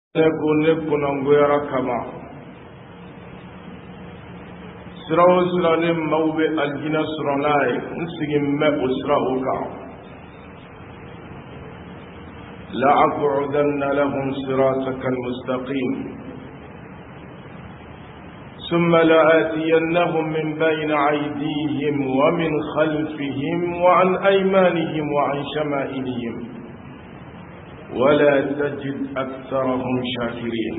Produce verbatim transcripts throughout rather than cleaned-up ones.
nekun angoyara kama siraw sirale mawbe aljina suranai nsigim me usra uka la aqudanna lahum siratakal mustaqim ثم لآتينهم من بين أيديهم ومن خلفهم وعن أيمانهم وعن شمائلهم ولا تجد أكثرهم شاكرين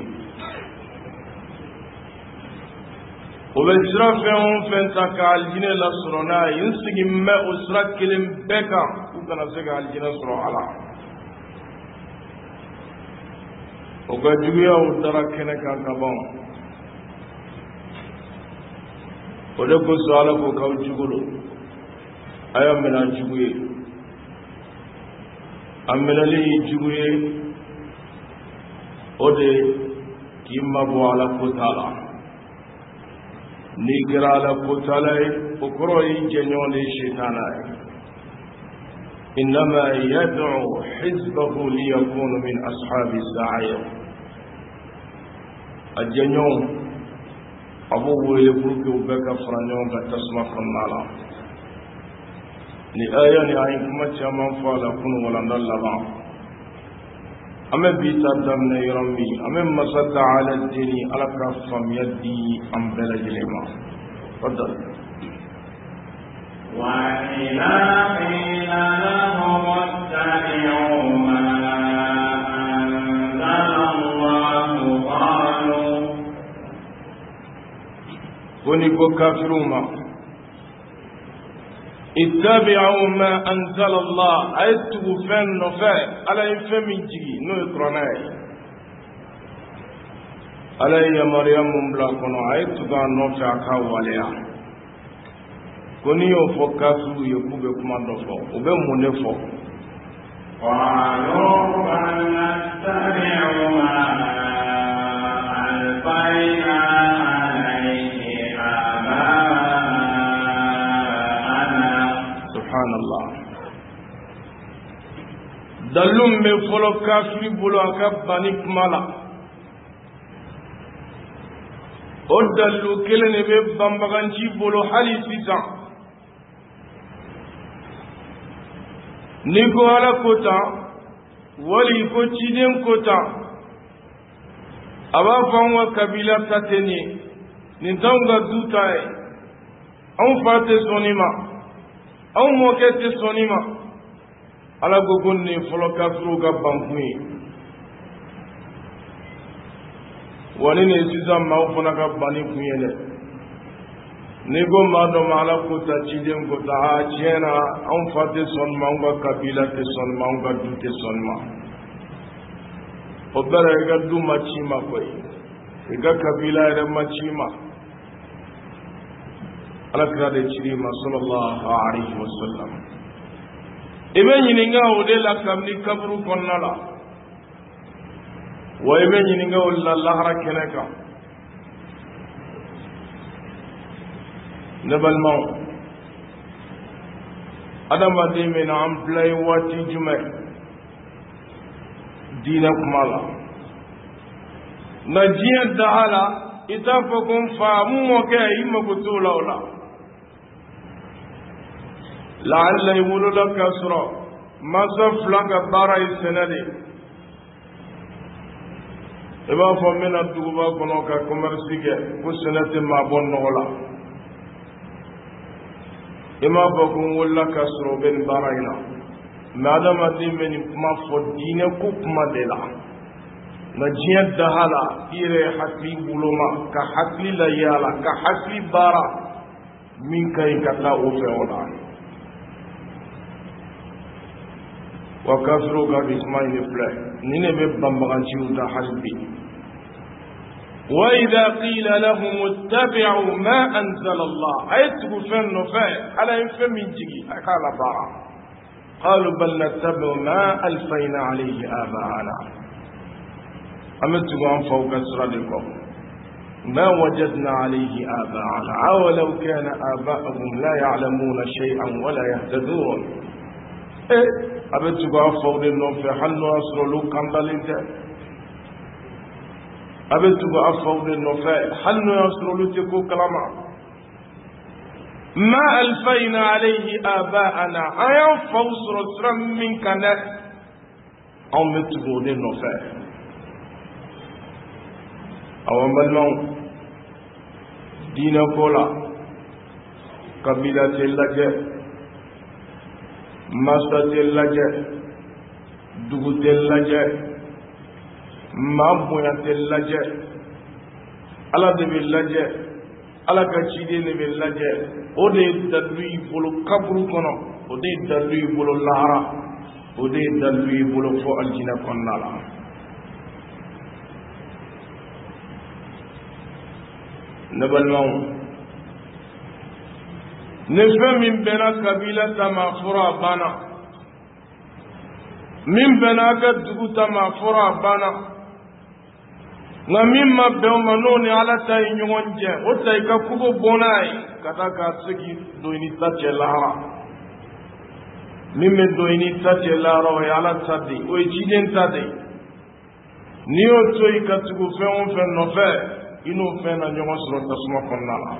وبسرفهم فانتك على الجنة لسرنا ينسق ما أسرك كلم بكا وكان سقى على الجنة سرع على وقد جويا ودركنا كابون ولكن سؤالك وكاو جغلو أيام من الجغوية أمنا لي جغوية ودي كيما بو على كتالا نيجر على كتالا وكروي جنيون الشيطانا إنما يدعو حزبه ليكون من أصحاب السعير الجنيون أبو ويلي بروكي وبكا فرانيون كتسمى خمالا لآية نعيك مچا منفالا كن ولا نلغا أما بيتا دمنا يرمي أما مصد على الدين على كفم يدي أم بلج لما فضل وإذا قيل لهم اتبعوا ما أنزل الله قالوا ونكو كافرون اتبعوا ما أنزل الله أيتبوا فن نفاء على يفهم جي نو يقرناي على يا مريم مبلاكنا أيتبوا نفاء كاواليا كونيو فكافروا يكوب كما نفاء وبهم نفاء قالوا بل نتبع ما ألقينا سبحان الله دلوم من فلو كافر بلو أكاب بانيك مالا او دلو كلن بي بامبغانشي بلو حالي سيسا نيكو على كوتا ولي كو تشيدين كوتا أبا فانوا كبيلة تاتيني نتاونغا دوتاي أون فاتي سونيما aw mɔkɛ tɛ sɔnni ma ala ko ko nin fɔlɔ kafiriw ka bankun ye wa ni nin sisan maaw fana ka banni kun ye dɛ n'i ko maa dɔ ma ala ko ta ciden ko ta a tiɲɛ na anw fa tɛ sɔnni ma anw ka kabila tɛ sɔnni ma anw ka du tɛ sɔnni ma o bɛɛ la i ka du ma ci ma koyi i ka kabila yɛrɛ ma ci ma ala kira de ciri ma sallallahu alaihi wasallam ibe ɲininka o de la kabini kaburu kɔnɔna la wa ibe ɲininka o la lahara kɛnɛ kan ne balimaw adamaden bɛ na an bila ye waati jumɛn diinɛ kuma la nka diɲɛ daha la i t'a fɔ ko n fa mun mɔkɛ i mago t'o la o la la'alla yewolola ka sɔrɔ masa fila ka baara ye sɛnɛ de i b'a fɔ n bɛna duguba kɔnɔ ka commerce kɛ ko sɛnɛ tɛ maa bɔ nɔgɔ la i m'a fɔ ko n wolola ka sɔrɔ o bɛ nin baara in na mɛ adamaden bɛ nin kuma fɔ diinɛ ko kuma de la nka diɲɛ daha la i yɛrɛ hakili woloma ka hakili la yaala ka hakili baara min ka ɲi ka taa o fɛ o la wa kafiru ka bisma ni filɛ ni ne bɛ banbaganciw da hali bi wa idha qila lahum ittabi'u ma anzala Allah ay tugu fɛn nɔfɛ ala ye fɛn min jigi a k'a la baara qalu bal nattabi'u ma alfayna alayhi aba'ana an bɛ tugu an faw ka sira de kɔ ما وجدنا عليه آباءنا أولو كان آباءهم لا يعلمون شيئا ولا يهتدون abe tuga fawde non fe hanno asrolu kandalinte abetugo afaw de no fe hal no yasro lute ko kalama ma alfayna alayhi aba'ana ayan fawsro sram min kana on metugo de no fe awan balon dina kola kabila telaje masa telaje dugu telaje mabuya telaje ala de billaje ala ka cide ne billaje o de dalui bolo kabru kono o de dalui bolo lahara o de dalui bolo fo aljina konnala nabalmaw ne fɛn min bɛnna kabila ta ma fɔra a banna min bɛnna a ka dugu ta ma fɔra a banna nka min ma bɛn o ma n'o ni ala ta ye ɲɔgɔn cɛ o ta i ka kogo bɔ n'a ye ka taa k'a segi don i ni ta cɛ lahara min bɛ don i ni ta cɛ lahara o ye ala ta de o ye ciden ta de n'i y'o to i ka tugu fɛn o fɛn nɔfɛ i n'o fɛn na ɲɔgɔn sɔrɔ tasuma kɔnɔna la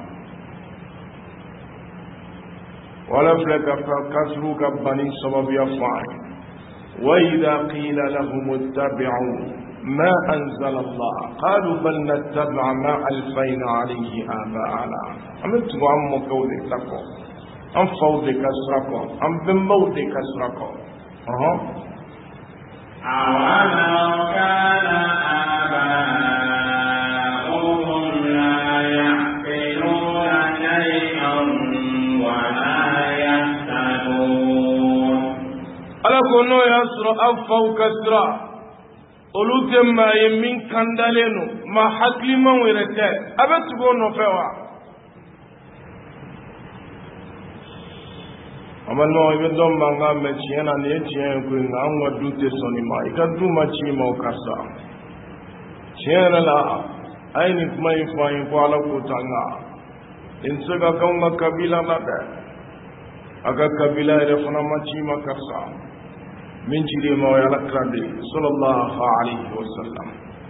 wala filɛ ka kafiriw ka banni sababuya fɔ an ye wa idha qila lahum ittabi'u ma anzala Allah qalu bal nattabi'u ma alfayna alayhi aba'ana an bɛ tugu an mɔkɛw de ta kɔ an faw de ka sira kɔ an bɛnbaw de ka sira kɔ ɔhɔn أَوَلَوْ كَانَ آبَاؤُهُمْ لَا يَعْقِلُونَ شَيْئًا وَلَا يَهْتَدُونَ ala ko n'o y'a sɔrɔ an faw ka sira olu tɛ maa ye min kandalen don maa hakilimaw yɛrɛ tɛ a bɛ tugu o nɔfɛ wa a balimaw i bɛ dɔn mankan mɛn tiɲɛ na nin ye tiɲɛ ye koyi nka anw ka du tɛ sɔn nin ma i ka du ma ci ma o karisa tiɲɛ yɛrɛ la a ye nin kuma in fɔ an ye ko ala k'o ta nka nin tɛ se ka k'anw ka kabila la dɛ a ka kabila yɛrɛ fana ma ci ma karisa min cili ma o ye alakira de ye sallallahu alayhi wa sallam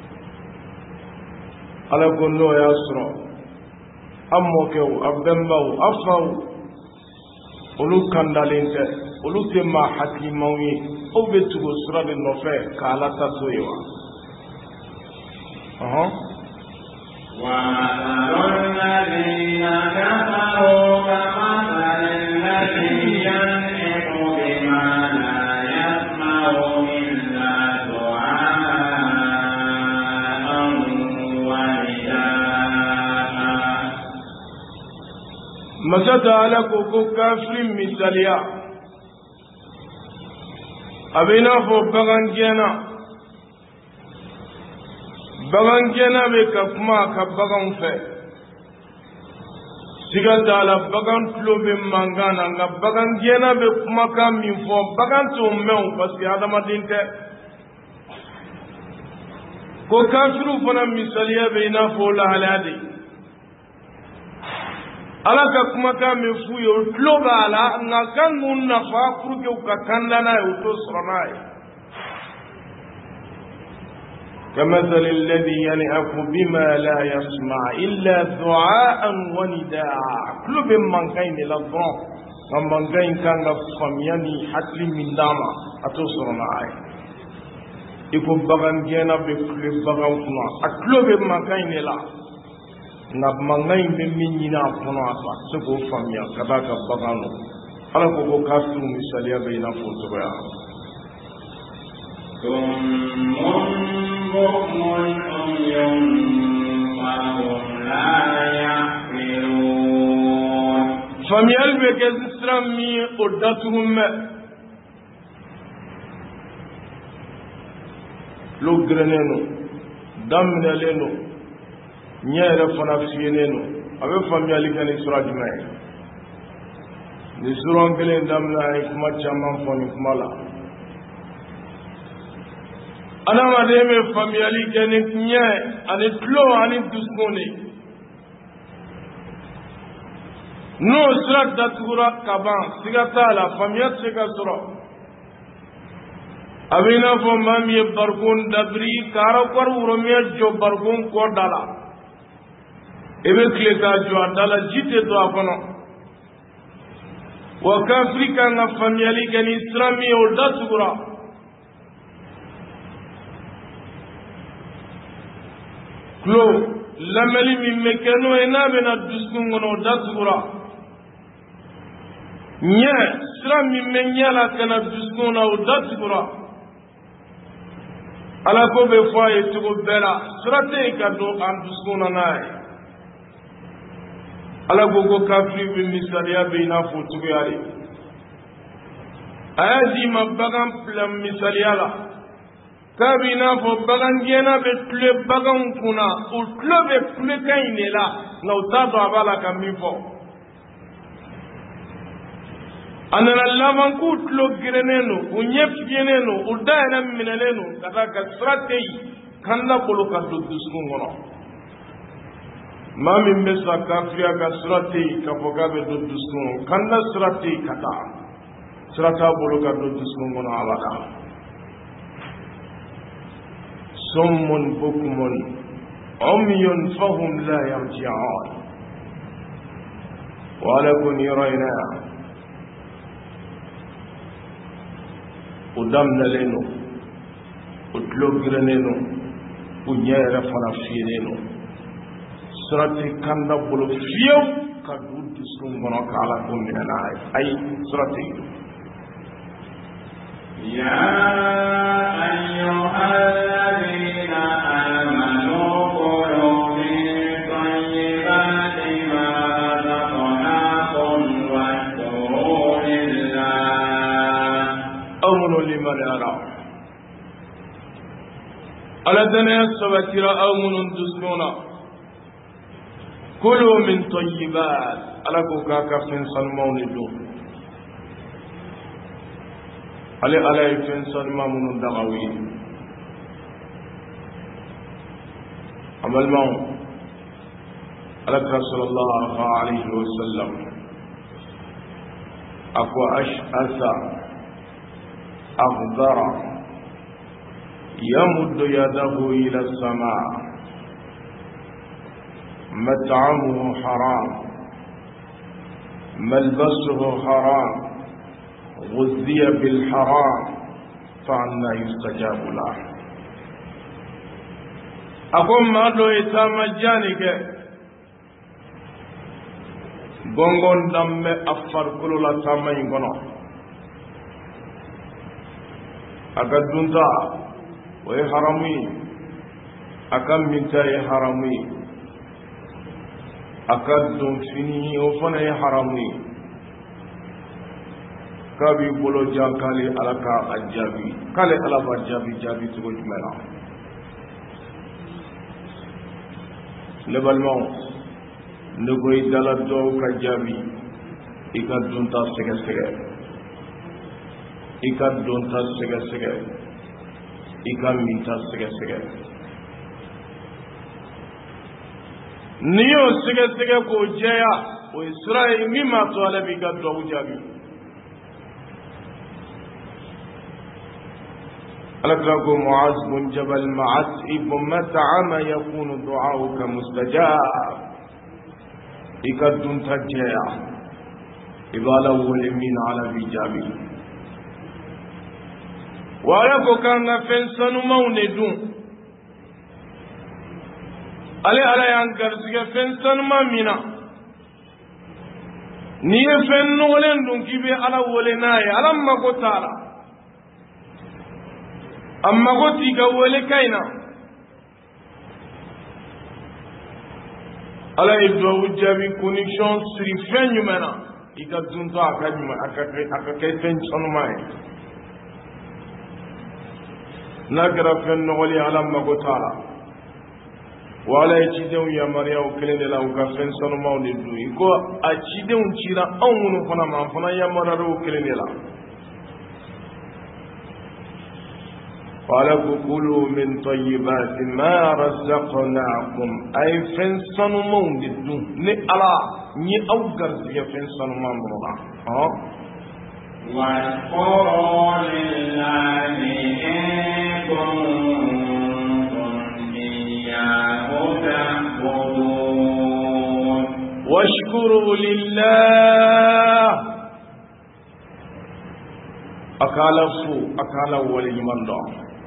ala ko n'o y'a sɔrɔ an mɔkɛw a bɛnbaw a faw olu kandalen tɛ olu tɛ maa hakilimaw ye aw bɛ tugu sira de nɔfɛ ka ala ta to ye wa ɔhɔn وَمَثَلُ الَّذِينَ كَفَرُوا كَمَثَلِ الَّذِي يَنْعِقُ بِمَا لَا يَسْمَعُ إِلَّا دُعَاءً وَنِدَاءً masata ala ko ko kafirin misaliya a bɛ i n'a fɔ bagan gɛnna bagan gɛnna bɛ ka kuma a ka baganw fɛ siga t'a la bagan tulo bɛ mankan na nka bagan gɛnna bɛ kumakan min fɔ bagan t'o mɛn o parce que adamaden tɛ ko kafiriw fana misaliya bɛ i n'a fɔ o lahalaya de ala ka kumakan min f'u ye o tulo b'a la nka kan n'u nafa pour que u ka kanda n'a ye u t'o sɔrɔ n'a ye كمثل الذي ينعق بما لا يسمع إلا دعاء ونداء كل بمن كان للظن ومن كان كان فمياني حتى من داما أتصر معي يكون بغن جينا بكل بغن فنا أكل بمن كان لا نبمن كان بمنينا فنا سكو فميا كذاك بغن على كوكو كاسو مثاليا بين فوتويا ثم بكم عمي فهم لا يعقلون فميال بكسرا مي قدتهم لو غرنينو دامنالينو نيره فنا فينينو ابي فميال كان اسرا جماعي نسرون كلين دامنا كما جامان فوني كمالا adama de me famiyali kɛ ni ɲɛ ani tulo ani dusukun de n'o sira datugura ka ban siga t'a la famiya tɛ se ka sɔrɔ abina fo mam ye barkun dabri kara kwar uromia jo barkun ko dala ebe kle ka jo dala jite to akono wa kafrika na family kan islami o dasura klo lameli min mekano ena bena duskun ngono dasura nya sram min menyala kana duskun o dasura ala ko be faye tugo bela srate ka do an duskuna nay ala go go kafri bi misaliya be na fo tugo yari ayadi mabagan plan misaliya la kabina fo bagan gena be tle bagan kuna o tle be tle kayne la na utado abala kamifo anana laman ku tlo gireneno unyef yeneno udana mineneno kata ka strategi kanda bolo ka do duskun ngono mami mbesa kafria ka strategi ka foga be do duskun kanda strategi kata strata bolo ka do duskun ngono abada summun bukmun umyun fahum la yarji'un wa lakum yarayna udamna leno utlogreneno unyera fana fieneno surati kanda bolo fiyew ka du diskum gono kala ko nena ay surati ya ayyuhalladhina amanu qulu min tayyibati ma razaqnakum washkuru lillah أمن لمن يرى على دنيا السبتيرا أمن دسنونا كلوا من طيبات على كوكاكا فين سلمون الدون على على فين سلمون الدغوي عمل مون على رسول الله عليه وسلم أكو أشأث أغبر يمد يده إلى السماء مطعمه حرام ملبسه حرام غذي بالحرام فعنا يستجاب له أقوم ما دو إتام جانك غنغن دم أفر كل لا تامين غنو akan dunta way harami akan minta ya harami akan dun fini o fana ya harami kabi bolo jankali alaka ajabi kale alaba jabi jabi to jumela lebalmo ndogoy dala do ka jabi ikan dunta sege sege ikan donta sege sege ikan minta sege sege niyo sege sege ko jeya o Israel mima to ala bi ga do jabi alakrago Muaz bin Jabal Ma'as ibn Mat'ama yakunu du'auka mustajab ikan donta jeya ibala wal min ala bi jabi wala ko kanga fen sanu mawne dun ale ala yan garsiga fen sanu mamina ni fen no len dun kibe ala wole naye ala mago tara amma go tiga wole kaina ala idwa ujabi connection sri fenyu mena ika dunta akajuma akake akake fen sanu mai nagara fen nogoli ala mago tara wala ci dew ya mariya o kelende la o ka fen sonu mawni du ko a ci dew cira awunu fana ma fana ya mararo o kelende la wala kulu min tayyibati ma razaqnakum ay fen sonu mawni du ni ala ni aw gar ya fen sonu mamro ha واشكروا لله إن كنتم إياه تعبدون واشكروا لله أكالفو أكالا ولي من دون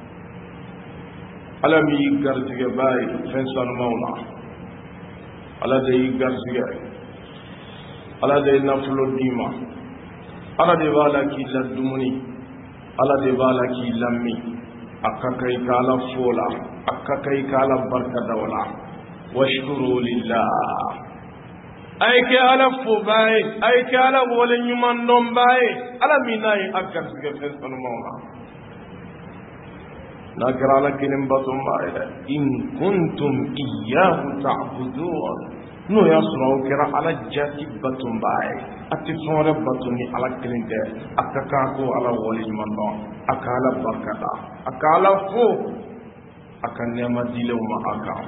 ألم يقرزق باي فنسان مولا ألا دي يقرزق ألا دي نفل الديمة ألا دي بالا كي لدمني ألا دي بالا كي لمي أكاكي كالا فولا أكاكي كالا بركة دولا واشكروا لله ay ke ala fo baye ay ke ala wole nyuman non baye ala minay akar sige fesanu mawla na garala kinem batum baye in kuntum iyyahu ta'budun no yasra kira ala jati batum baye ati fore batum ni ala kilinde akaka ko ala wole nyuman non akala barkata akala fo akan nema dilewma akam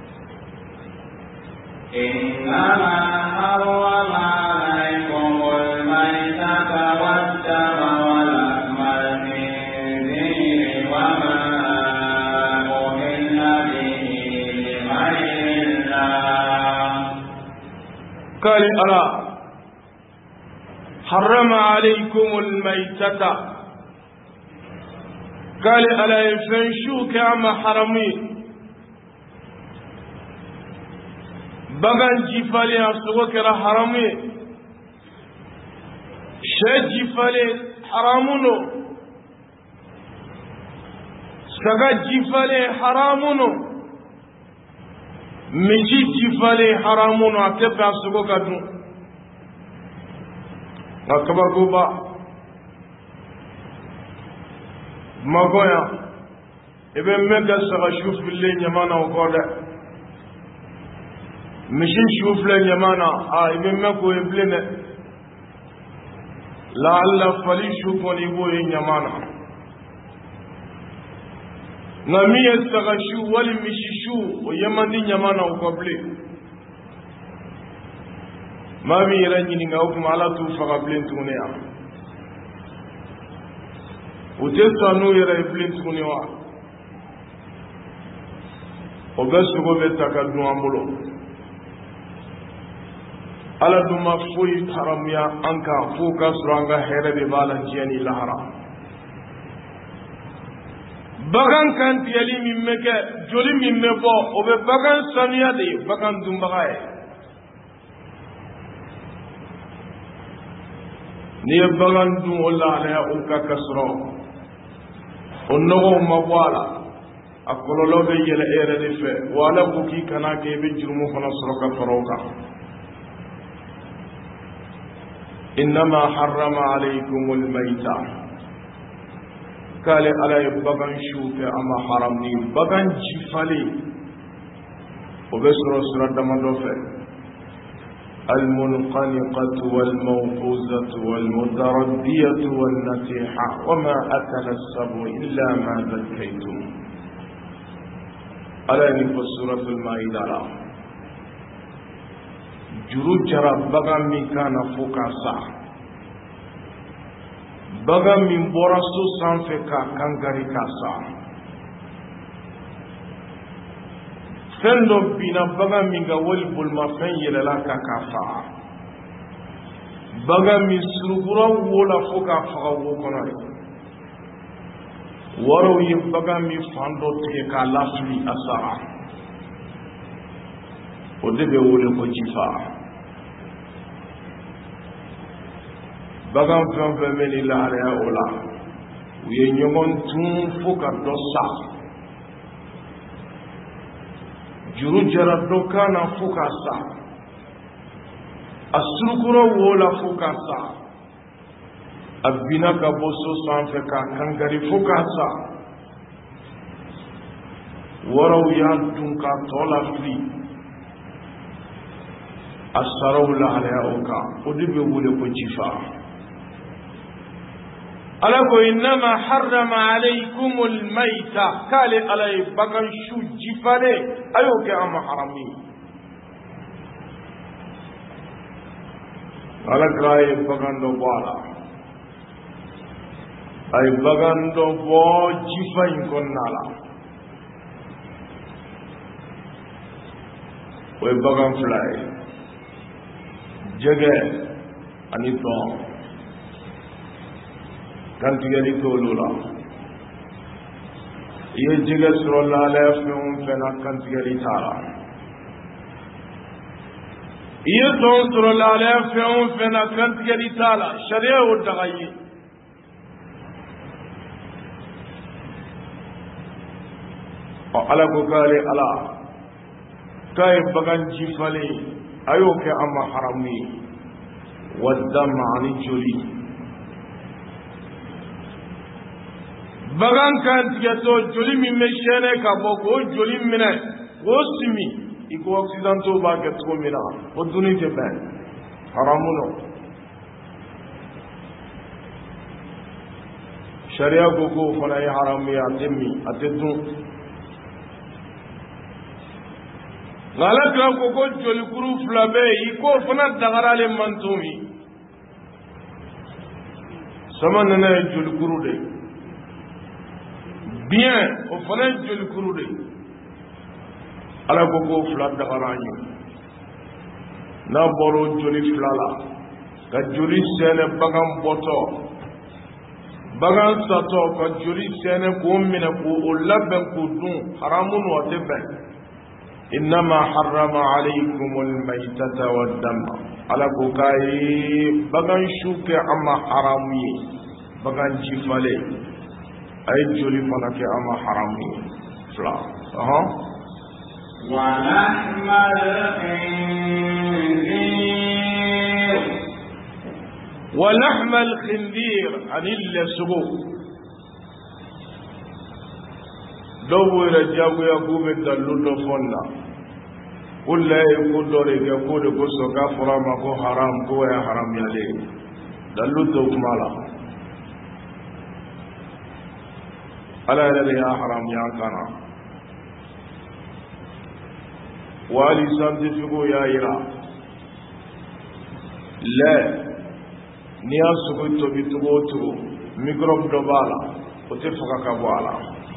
إنما حرم عليكم الميتة والدم ولحم الخنزير وما أهل به لغير الله قال ألا حرم عليكم الميتة قال ألا يفنشوك أما حرمين bagan jifale a sogo kɛra haramu ye sɛ jifale haramu no saga jifale haramu no misi jifale haramu no a tɛ fɛ a sogo ka dun nka kabakoba magoya i bɛ mɛn ka saga su fililen ɲama na o kɔ dɛ misi shufle nyamana a ibe meko e blene la alla fali shuko ni boye nyamana ngami yastaga shu wali misi shu o yamandi nyamana o koble mami ranyi ni ngau kuma ala tu faga blen tune ya o testa no yera e blen tune wa o gasu go betaka du ambulo ala duma foyi haramuya an ka fo ka sɔrɔ an ka hɛrɛ de b'a la diɲɛ ni lahara bagan kan tigɛli min bɛ kɛ joli min bɛ bɔ o bɛ bagan sanuya de ye bagan dunbaga ye n'i ye bagan dun o lahalaya o ka ka sɔrɔ o nɔgɔw ma bɔ a la a kɔlɔlɔ bɛ yɛlɛ e yɛrɛ de fɛ wa ala ko k'i kana kɛ i bɛ jurumu fana sɔrɔ ka fara o kan إنما حرم عليكم الميتة قال على بغن شوك أما حرمني بغن جفالي وبسر سر دمدوفة المنقنقة والموقوزة والمتردية والنتيحة وما أكل السبع إلا ما ذكيتم على نفس سورة المائدة juru jara bagan min kana fo ka sa bagan min bɔra so sanfɛ ka kankari ka sa fɛn dɔ binna bagan min ka wali bolimafɛn yɛlɛla ka ka fa bagan min surukura wo la fo ka faga wo kɔnɔ ye waraw ye bagan min fan dɔ tigɛ k'a lafili a sara o de bɛ wele ko jifa bagan fɛn fɛn bɛ ni lahalaya o la u ye ɲɔgɔn tun fo ka dɔ sa juru jara dɔ kan na fo ka sa a surukura wo la fo ka sa a binna ka bɔ so sanfɛ ka kankari fo ka sa waraw y'a dun ka tɔ lafili a saraw lahalaya o kan o de bɛ wele ko jifa ala ko innama harrama alaykumul mayta kale ala ye bagan su jifale ayo kɛ an ma harami ala kira ye bagan dɔ bɔ a la ay bagan do fo jifa in konnala way bagan fly jege ani to kantigari tolula ye jege srolla le fum fena kantigari tara ye to srolla le fum fena kantigari tala sharia o dagayi ala ko kale ala kay bagan jifale ayo ke amma harami wadam ani joli bagan kan tigato joli mi meshene ka boko joli mine ko simi iko occidental ba ke to mina o duni te ben haramuno sharia ko ko fana ya harami atemi atedu galaka ko ko joli kuru flabe iko fana dagarale mantumi sama nana joli kuru de bien o fana joli kuru de ala ko ko fla dagarani na boro joli flala ka joli sene bagam boto bagam sato ka joli sene ko mina ko o labben ko dun haramun wa tebe إنما حرم عليكم الميتة والدم على كوكاي بغان شوك أما حرامي بغان جفالي أي جولي فنك أما حرامي فلا أها ولحم الخنزير ولحم الخنزير عن اللسغو دو رجاو يقوم الدلول فنا قل لا يقول دوري يقول قصو كفر ما كو حرام كو يا حرام يلي دلول دوك مالا ألا يلي يا حرام يا كانا والي سانتفقو يا إيرا لا نيا سكوتو بتغوتو ميكروب دوبالا وتفقا كبوالا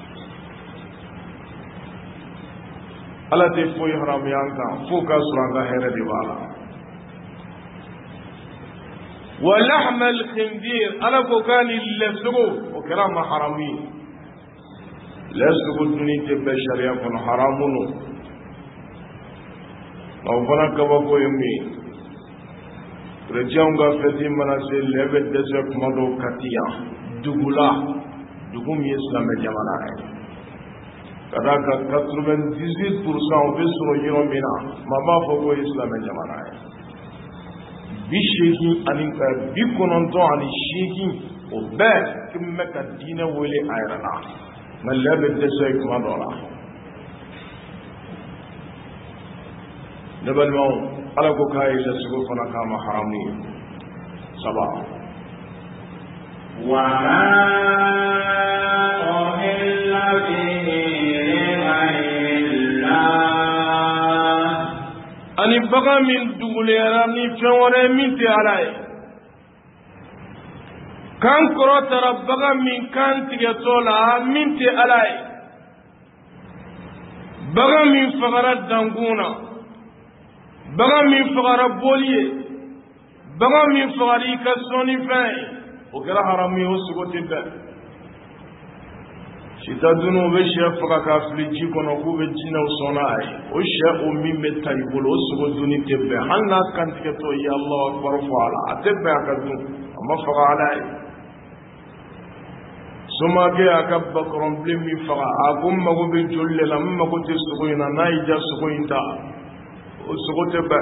ala te foy haram yanka fuka suranga here diwala wa lahm al khinzir ala ko kani lesgo o karama harami lesgo duni te be sharia kon haramuno aw bana ka ba ko yemi rejanga feti mana se lebe desert modo katia dugula dugum islam jamana hai kada ka quatre-vingt-dix-huit pour cent be soro yiro mina mama fogo islam jamana ay bi sheki ani ka bi kononto ani sheki o be kimme ka dina wole ayrana malabe de sey kuma dola dabal maw ala ko kay la sugo fana kama harami saba wa ma illa bihi ani baga min dugulera ni fewore min te alaye kan koro tara baga min kan tige tola min te alaye baga min fagara danguna baga min fagara boliye baga min fagari ka soni fe o kera harami o sugote be sita dunu be chef ka ka fliji kono ku be jina usona ay o she o mi me tay bolo sugo duni tebe hanna kan ke to ya allah akbar fala atebe akadu amma faga alay suma ge akabba problem mi faga agum mago be jolle lam mago te sugo ina nay ja sugo inta o sugo tebe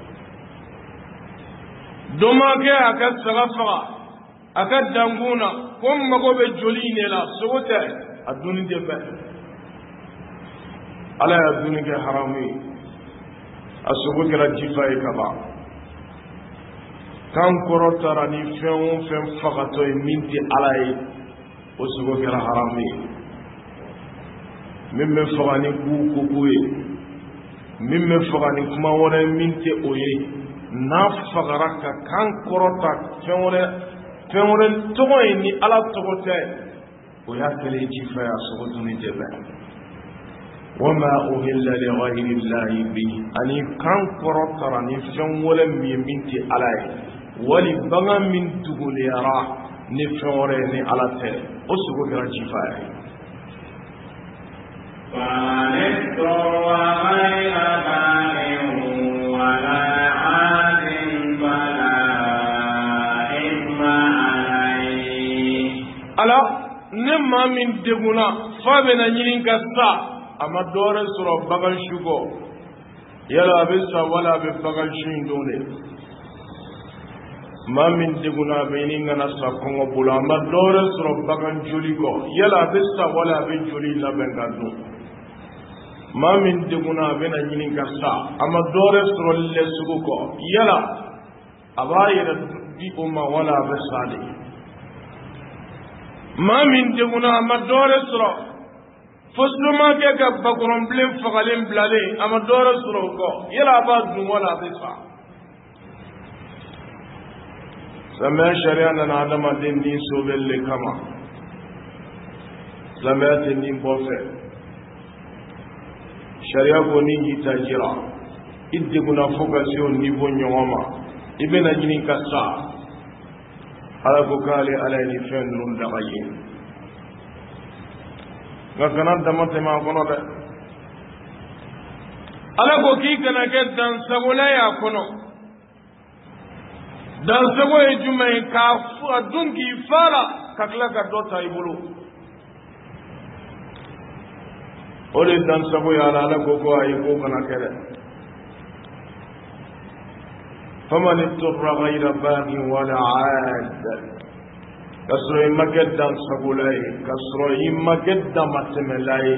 doma ge akad saga faga akad danguna kom mago be joli ne la sugo te aduni de be ala aduni ke harami asugo kala jifay kaba kan korotara ni fen fen fagato minti alay asugo kala harami mimme fagani ku ku kuye mimme fagani kuma wona minti oye na fagaraka kan korota fen wona fɛn tɔgɔ ye ni ala tɔgɔ tɛ o y'a kɛlen jifa ya sogo dunni dɛmɛ wama uhilla li ghayri llahi bihi ani kan kɔrɔ tara ni fɛn wɛrɛ min ye min tɛ ala ye wali bagan min duguliyara ni fɛn wɛrɛ ye ni ala tɛ o sogo kɛra jifa ye فمن اضطر غير باغ ولا عاد فلا إثم عليه ala ne maa min deguna fa bɛna ɲini ka sa a ma dɔwɛrɛ sɔrɔ bagan su kɔ yala a bɛ sa wala a bɛ bagan su in don de maa min deguna a bɛ ɲini kana sa kɔngɔ bolo a ma dɔwɛrɛ sɔrɔ bagan joli kɔ yala a bɛ sa wala a bɛ joli labɛn ka dun maa min deguna a bɛna ɲini ka sa a ma dɔwɛrɛ sɔrɔ lɛsugu kɔ yala a b'a yɛrɛ di o ma wala a bɛ sa de maa min deguna a ma dɔwɛrɛ sɔrɔ fo somakɛ ka bakɔrɔnbilen fagalen bilalen a ma dɔwɛrɛ sɔrɔ o kɔ yala a b'a dun wala a bɛ sa silamɛya sariya nana adamaden ni sobɛli le kama silamɛya tɛ nin bɔ fɛ sariya ko ni y'i ta jira i deguna fo ka se o niveau ɲɔgɔn ma i bɛna ɲini ka sa ala ko k'ale ala ye nin fɛn ninnu daga ye nka kana dama tɛmɛ a kɔnɔ dɛ ala ko k'i kana kɛ dansagola ye a kɔnɔ dansago ye jumɛn ye k'a dun k'i fa la ka tila ka dɔ ta i bolo o de dansago ye ala ala ko ko ayi ko kana kɛ dɛ faman ittara ghayra baghin wala aad ka sɔrɔ i ma kɛ dansagola ye ka sɔrɔ i ma kɛ damatɛmɛla ye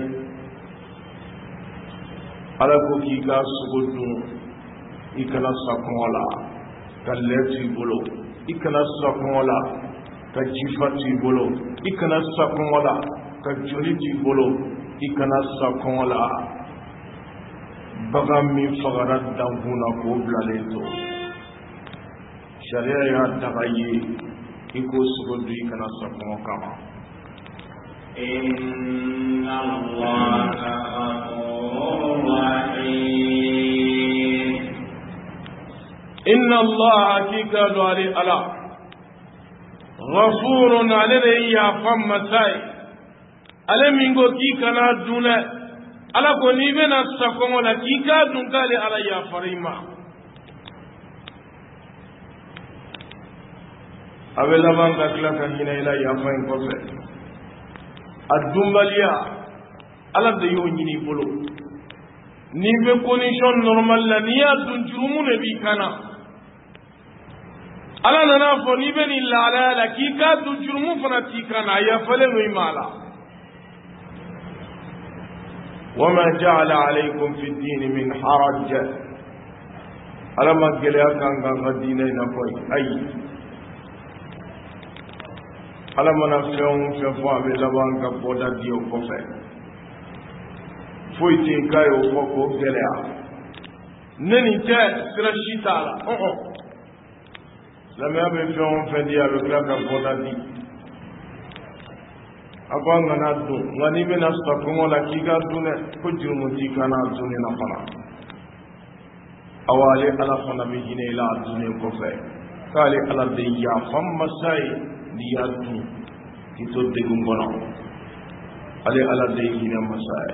ala ko k'i ka sogo dun i kana sa kɔngɔ la ka lɛ to i bolo i kana sa kɔngɔ la ka jifa to i bolo i kana sa kɔngɔ la ka joli to i bolo i kana sa kɔngɔ la bagan min fagara dankun na k'o bilalen to sariya y'a daga ye i k'o sogo dun i kana sa kɔngɔ kama inna allaha ghafurur rahim inna allaha hakika do ale ala ghafurun ale de yafan masai ale min ko k'i kana dun dɛ ala ko n'i bɛna sa kɔngɔ la k'i k'a dun k'ale ala yafara i ma a bɛ laban ka tila ka hinɛ i la yafa in kɔfɛ a dunbaliya ala de y'o ɲini i bolo n'i bɛ condition normal la n'i y'a dun jurumu de b'i kana ala nana fɔ n'i bɛ nin lahalaya la k'i k'a dun jurumu fana t'i kana a yafalen do i ma la وما جعل عليكم في الدين من حرج على ما قال كان كان دينين كوي اي على ما نفهم في فهم لبان كبودا ديو كوفه فويتي كايو فوكو غليا نني تا سرشي تالا او لما يبي فهم فدي على كبودا دي abang ngana dun ngani bena sta kongo la kiga dune ko jurumu ti kana dune na fana awale ala fana mi hine la dune ko fe kale ala de ya famma sai di ya dun kito de gungono ale ala de hine masai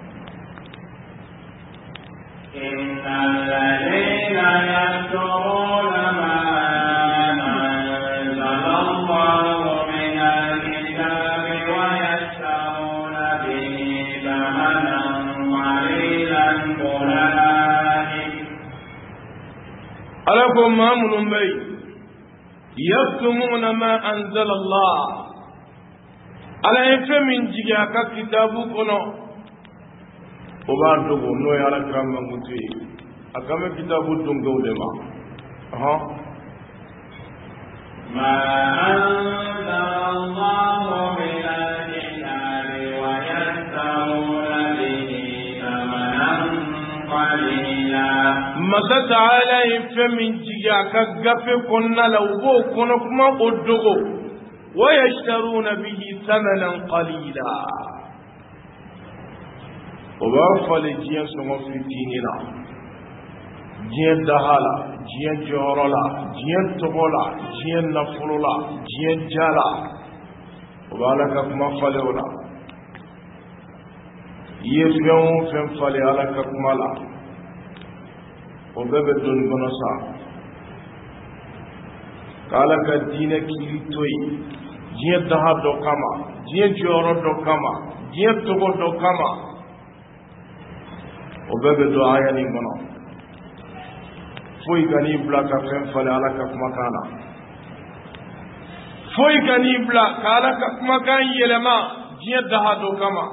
inna alladhina yasturuna ma alakum ma'amunun bai yaktumuna ma anzala Allah ala yafe min jiga ka kitabu kono o ba dogo no ya ala kiram manguti akame kitabu dungo de ma aha ma anzala Allah min al-kitabi wa yastamuna bihi thamanan قليلا مسا تعالى فمن جيا كغف كنا لو بو كنا كما ادغو ويشترون به ثمنا قليلا وبافل جيا سمو في ديننا جيا دهالا جيا جورولا جيا تقولا جيا نفلولا جيا جالا وبالك كما فلولا يفيون فين فلي على كمالا وببدون بنصا قال كدين كيلتوي جيه دها دو كما جيه جورو دو كما جيه توغو دو كما وببدو آياني بنو فوي غني بلا كفين فلي على كمكانا فوي غني بلا قال كمكان يلما جيه دها دو كما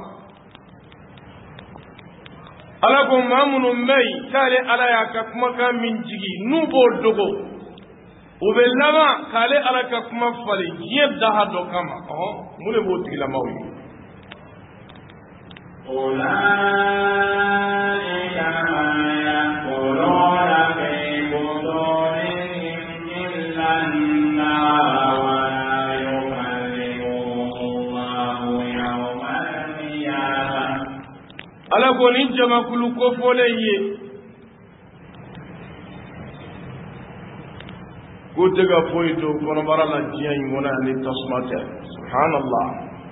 ala ko mamunu mai kale ala ya ka kuma ka min jigi nubo dogo ube lama kale ala ka kuma fale yedda hado kama oh mule bo tigila mawi ulaika ma yaquluna fi budurihim illa an-nar wa la yukallimuhum Allahu yawmal qiyamah ala ko ni jama kulu ko fole ye ko daga foyi to kono barala jiyan ngona ni tasmata subhanallah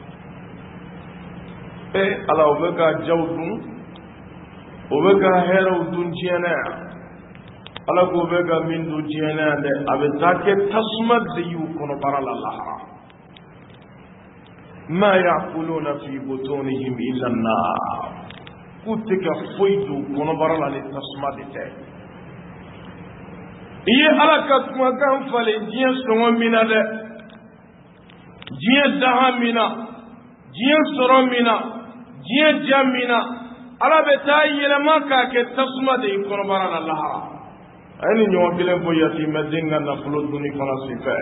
e ala obega jawdun obega hero dun jiyana ala ko obega min dun jiyana de abe take tasmat de yu kono barala lahara ma yaquluna fi butunihim illa an-nar kuteka foidu kono barala ni tasma de te iye ala ka kuma kan fale jiyan songo mina de jiyan daha mina jiyan soro mina jiyan jamina ala be ta yelema ka ke tasma de kono barala lahara ayni nyo bilen bo yati medinga na fulo duni kono sifa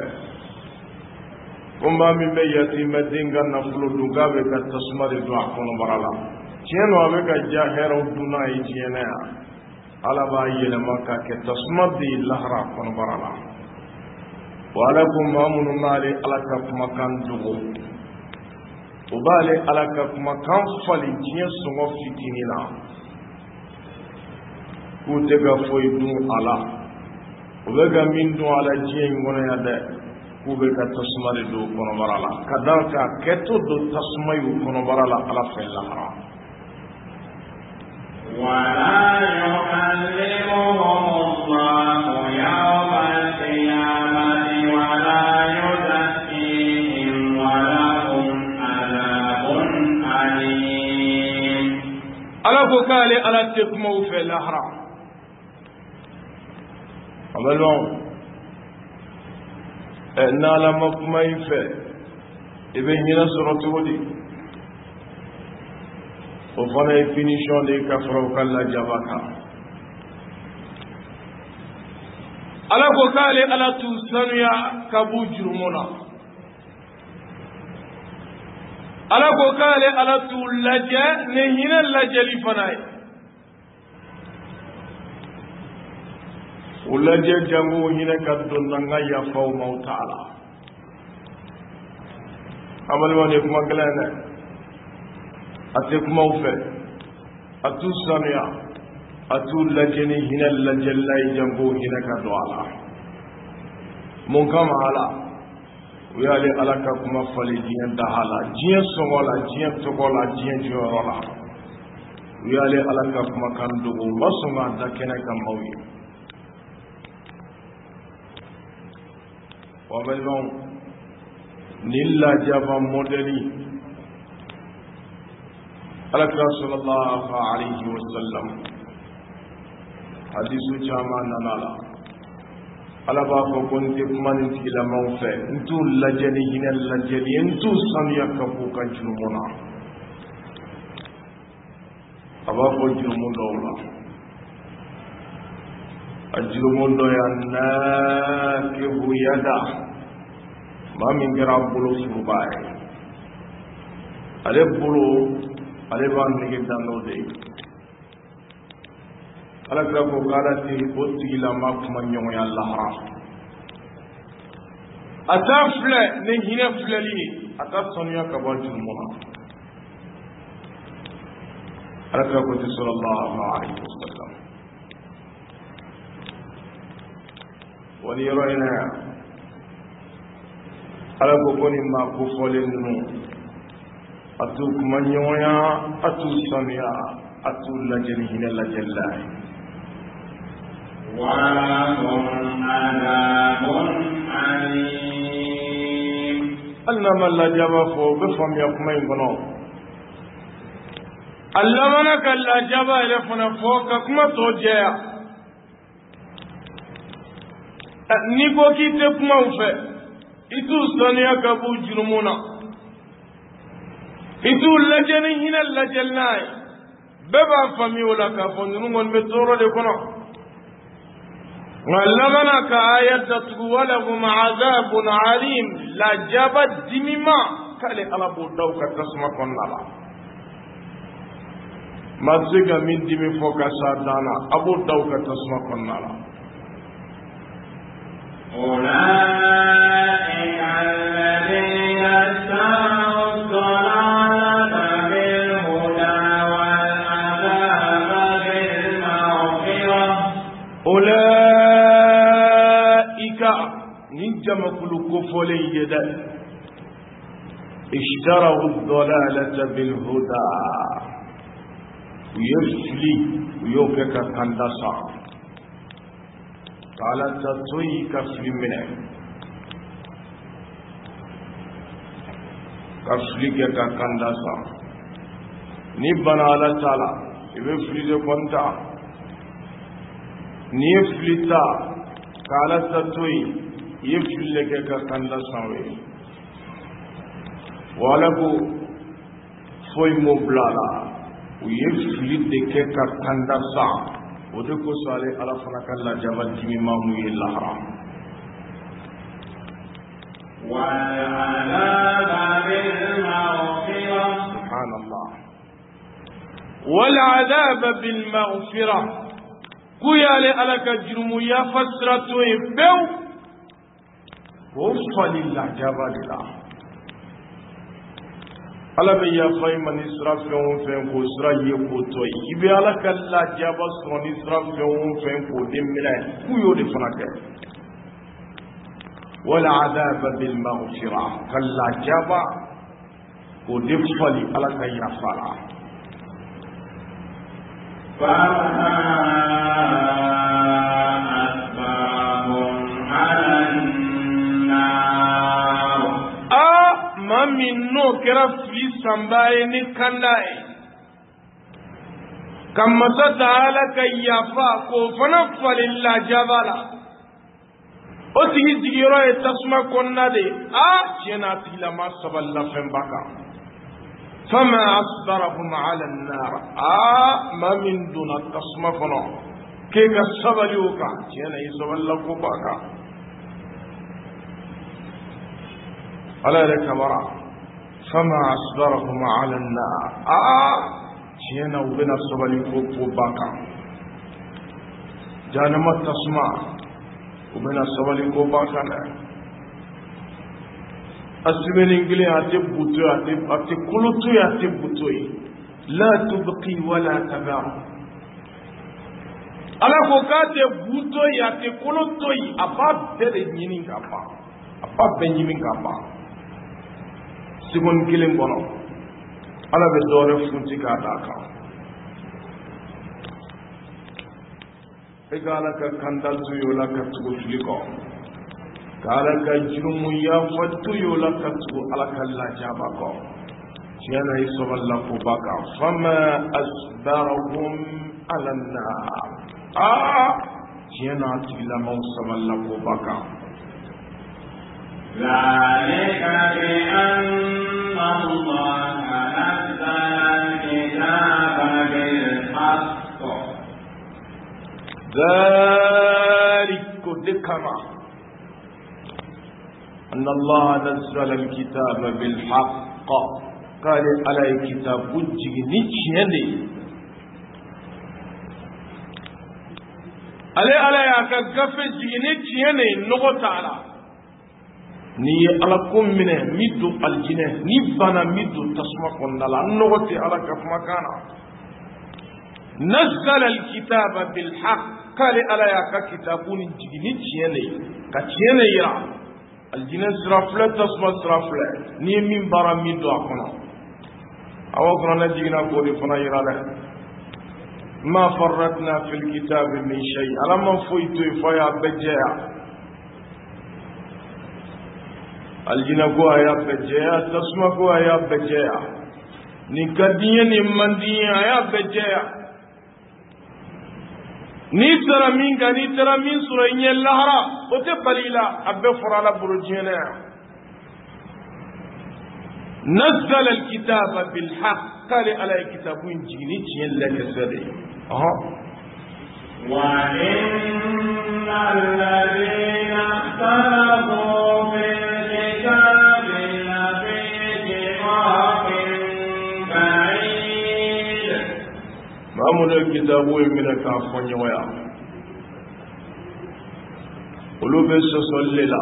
kumba mi be yati medinga na fulo dunga be ka tasma de do kono barala tieno abe ka jahero duna yi tiena ala ba yele maka ke tasmad di lahra kono barala wala kum mamun mali ala ka makan dugo ubale ala ka makan fali tien songo fitinina ku te ga foi du ala ubega min du ala jien ngona ya de ku be ka tasmad do kono barala kadalka keto do tasmayu kono barala ala fa lahra ولا يكلمهم الله يوم القيامة ولا يزكيهم ولهم عذاب أليم على فكالي على تكمو في الأحرى أبلون إنا لما كما يفعل إذن هنا سورة هدي o fana ye finition de ka fara o ka lajaba kan ala ko k'ale ala t'u sanuya ka b'u jurumu na ala ko k'ale ala t'u lajɛ ni hinɛ lajɛli fana ye o lajɛ jango hinɛ ka don na n ka yafaw ma o t'a la abalima de kuma gɛlɛn dɛ ate kumaw fɛ a t'u sanuya a t'u lajɛ ni hinɛ lajɛlila ye jango hinɛ ka don a la mun kama ala u y'ale ala ka kuma fali diɲɛ daha la diɲɛ sɔngɔ la diɲɛ tɔgɔ la diɲɛ jɔyɔrɔ la u y'ale ala ka kumakan dogo u ma sɔn k'a da kɛnɛ kan maaw ye wa balimaw nin lajaba mɔdɛli alakira sallallahu alayhi wa sallam hadisu caman nana la ala b'a fɔ ko n tɛ kuma nin tigilamaaw fɛ n t'u lajɛ ni hinɛ lajɛli ye n t'u sanuya ka b'u ka jurumu na a b'a fɔ jurumu dɔw la a jurumu dɔ ya naakihu yada maa min kɛra a bolo furuba ye ale bolo ale b'a nege dan n'o de ye ala kira ko kala te o tigilama kuma ɲɔgɔnya lahara a t'a filɛ ni hinɛ filɛli ye a t'a sanuya ka bɔ jurumu na ala kira ko ten sallallahu alaihi wasallam wani yɔrɔ in na yan ala ko ko nin maa kofɔlen ninnu a t'u kuma ɲɔgɔnya a t'u sanuya a t'u lajɛ ni hinɛ lajɛli la ye وَلَهُمْ عَذَابٌ أَلِيمٌ hali n'a ma lajaba fɔ o bɛ faamuya kuma in kɔnɔ a labanna ka lajaba yɛrɛ fana fɔ ka kuma tɔ jɛya n'i ko k'i tɛ kuma u fɛ i t'u sanuya ka b'u jurumu na i t'u lajɛ ni hinɛ lajɛli n'a ye bɛɛ b'a faamuya o la k'a fɔ ninnu kɔni bɛ tɔɔrɔ de kɔnɔ nka labanna ka aya datugu walahum azabun alim lajaba dimima k'ale ala b'o da u ka tasuma kɔnɔna la maa tɛ se ka min dimi fɔ ka s'a dan na a b'o da u ka tasuma kɔnɔna la أولئك الذين اشتروا الضلالة بالهدى والعذاب بالمغفرة أولئك نجم كل كفل يدا اشتروا الضلالة بالهدى ويفلي ويوكك كندسا قال تطوي كفل منه كفلك كندسا نبنا على تعالى يفلي كنتا نيفلتا قال تطوي يفلك كندسا ولكو فوي مبلالا ويفلي دك كندسا ودكو صالح على فنك الله جبل جميمه اللهرا والعذاب بالمغفرة سبحان الله والعذاب بالمغفرة كويا لألك جرم يا فسرة بيو وفل الله جبل الله ala bɛ yafa i ma ni sira fɛn o fɛn k'o sira ye k'o to ye i bɛ ala ka lajaba sɔrɔ ni sira fɛn o fɛn k'o de minɛ k'u y'o de fana kɛ wala adaba bil maghfira ka lajaba k'o de fali ala ka yafa la ma min n'o kɛra fili sanba ye ni kanda ye ka masa Taala ka yafa k'o fana fali lajaba la o tigi jigiyɔrɔ ye tasuma kɔnɔna de ye a tiɲɛ na a tigilama sabalila fɛnba kan fama asbarahum ala nnar a ma min donna tasuma kɔnɔ k'e ka sabali o kan tiɲɛ na i sabalila koba kan ala yɛrɛ kabara fama asbarahum ala nnar a tiɲɛ na u bɛna sabali ko koba kan jahanama tasuma u bɛna sabali koba kan dɛ a sɛbɛnnen kelen a tɛ buto ye a tɛ koloto ye a tɛ buto ye la tubqi wala tadar ala ko k'a tɛ buto ye a tɛ koloto ye a b'a bɛɛ de ɲini ka ban a b'a bɛɛ ɲini ka ban seconde kelen kɔnɔ ala bɛ dɔwɛrɛ funti k'a d'a kan e ka ala ka kanda to ye o la ka tugu fili kɔ ka ala ka jurumu yafa to ye o la ka tugu ala ka lajaba kɔ tiɲɛ na i sɔgɔlila koba kan fama asbarahum ala nnar aa tiɲɛ na a tigilamaw sabalila koba kan ذلك بأن الله نزل الكتاب بالحق ذلك دكما أن الله نزل الكتاب بالحق قال على الكتاب وجه نيشيني ale ala y'a ka gafe jigin ni tiɲɛ de ye nɔgɔ t'a la n'i ye ala ko minɛ min don alijinɛ ni bana min don tasuma kɔnɔna la nɔgɔ tɛ ala ka kumakan na nazzala alkitaba bilhaq k'ale ala y'a ka kitabu ni jigin ni tiɲɛ de ye ka tiɲɛ de yira alijinɛ sira filɛ tasuma sira filɛ n'i ye min baara min don a kɔnɔ awa fana ne jiginna k'o de fana yira dɛ ma farratna fil kitabi min shay ala ma foyi to ye fɔ y'a bɛɛ jɛya alijinɛ ko a y'a bɛɛ jɛya tasuma ko a y'a bɛɛ jɛya nin ka di n ye nin man di n ye a y'a bɛɛ jɛya n'i sera min kan n'i taara min sɔrɔ i ɲɛ lahara o tɛ bali i la a bɛɛ fɔra ala bolo diɲɛ na yan nazzala alkitaba bilhaq k'ale ala ye kitabu in jigin ni tiɲɛ lɛkɛsɛ de ye وَإِنَّ الَّذِينَ اخْتَلَفُوا فِي الْكِتَابِ لَفِي شِقَاقٍ بَعِيدٍ مَامُنَ الْكِتَابُ مِنَ كَافَّ نِوَيَا olu bɛ sɔsɔli la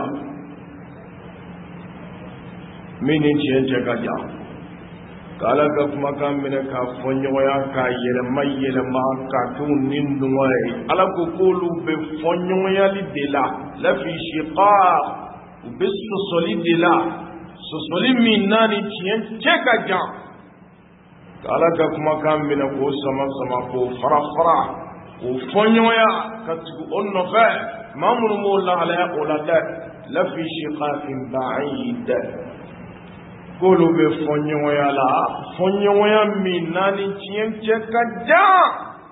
min ni tiɲɛ cɛ ka jan k'ala ka kumakan minɛ k'a fɔ ɲɔgɔnya k'a yɛlɛma yɛlɛma k'a kɛ u ni nɔgɔ ye ala ko k'olu bɛ fɔ ɲɔgɔnyali de la lafi shiqaq u bɛ sɔsɔli de la sɔsɔli min n'a ni tiɲɛ cɛ ka jan k'ala ka kumakan minɛ k'o sama sama k'o fara fara k'o fɔ ɲɔgɔnya ka tugu o nɔfɛ maa minnu b'o lahalaya o la dɛ lafi shiqaqin ba'id k'olu bɛ fɔ ɲɔgɔnya la fɔ ɲɔgɔnya min n'a ni tiɲɛ cɛ ka jan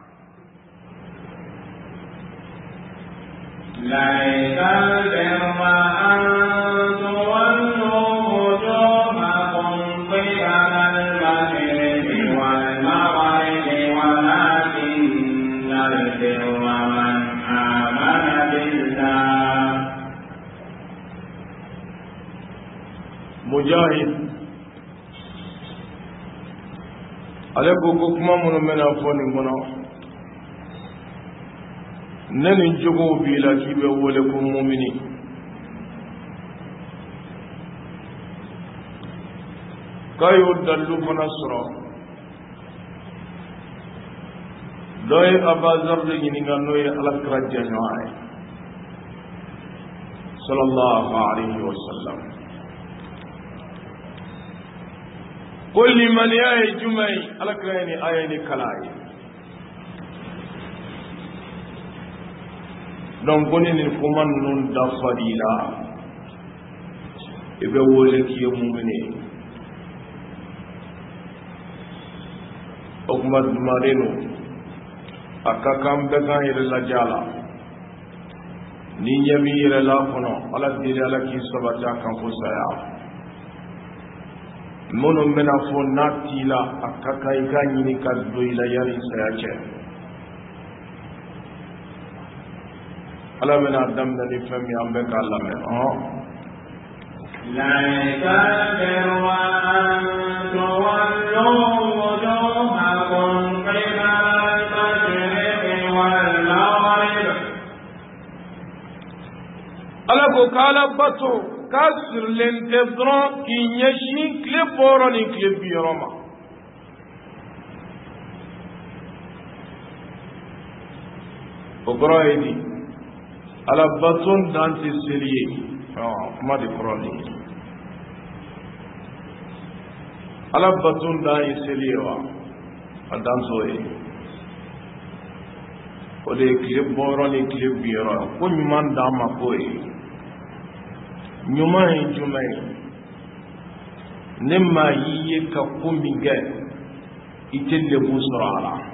لَيْسَ الْبِرَّ أَن تُوَلُّوا وُجُوهَكُمْ قِبَلَ الْمَشْرِقِ وَالْمَغْرِبِ وَلَكِنَّ الْبِرَّ مَنْ آمَنَ بِاللَّهِ مجاهد ale ko ko kuma minnu bɛna fɔ nin kɔnɔ ne nin jogow b'i la k'i bɛ wele ko mumini k'a y'o dalilu fana sɔrɔ dɔ ye Abazar de ɲininka n'o ye Alakira jɛɲɔgɔn ye sallallahu alaihi wa sallam ko limaniya ye jumɛn ye Alakira ye nin aya ni kala ye donc ko ni nin kuma ninnu dafar'i la i bɛ wele k'i ye mumini ye o kuma dumalen don a ka kan bɛɛ k'an yɛrɛ lajɛ a la ni ɲɛ b'i yɛrɛ la kɔnɔ ala deli ala k'i sabati a kan fo saya minnu bɛna fɔ n'a t'i la a ka kan i ka ɲini ka don i la yanni saya cɛ ala bɛna daminɛ ni fɛn min an bɛ k'a lamɛn ɔhɔn لَيْسَ الْبِرَّ أَن تُوَلُّوا وُجُوهَكُمْ قِبَلَ الْمَشْرِقِ وَالْمَغْرِبِ ala ko k'ala bato k'a sirilen tɛ dɔrɔn k'i ɲɛsin tile bɔrɔ ni tile biyɔrɔ ma o kɔrɔ ye di ala bato dan tɛ seli ye kuma de kɔrɔ nin ye ala bato dan ye seli ye wa a dan t'o ye o de ye tile bɔrɔ ni tile biyɔrɔ ko ɲuman d'an ma k'o ye ɲuman ye jumɛn ye ne maa y'i ye ka ko min kɛ i tɛ lebu sɔrɔ a la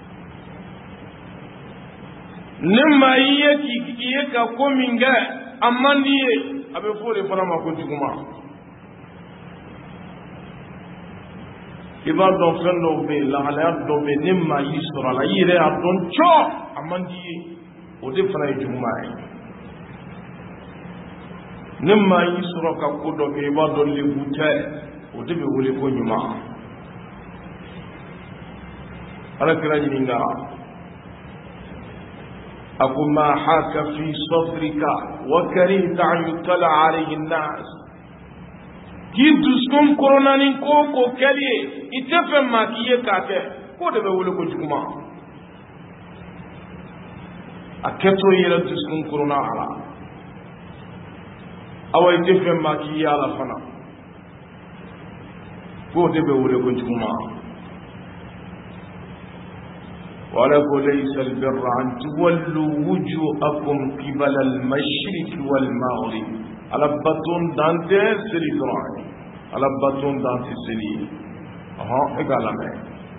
ne maa y'i ye k'i ye ka ko min kɛ a man di ye a bɛ fɔ o de fana ma ko juguman i b'a dɔn fɛn dɔw bɛ yen lahalaya dɔw bɛ yen ne maa y'i sɔrɔ a la i yɛrɛ y'a dɔn cɔ a man di ye o de fana ye juguman ye ne maa y'i sɔrɔ ka ko dɔ kɛ i b'a dɔn lebu tɛ o de bɛ wele ko ɲuman Alakira ɲininka أقول ما حاك في صدرك وكرهت أن يطلع عليه الناس كي دسكم كورونانين كوكو كلي اتفهم ما كي كاته كود بقول لكم جماعة أكتر يلا دسكم كورونا على أو اتفهم ما كي على فنا كود بقول لكم جماعة ولكن ليس البر أن تولوا وجوهكم قبل المشرق والمغرب على بطون دانتي سري دراني على بطون دانتي سري أها إقال ما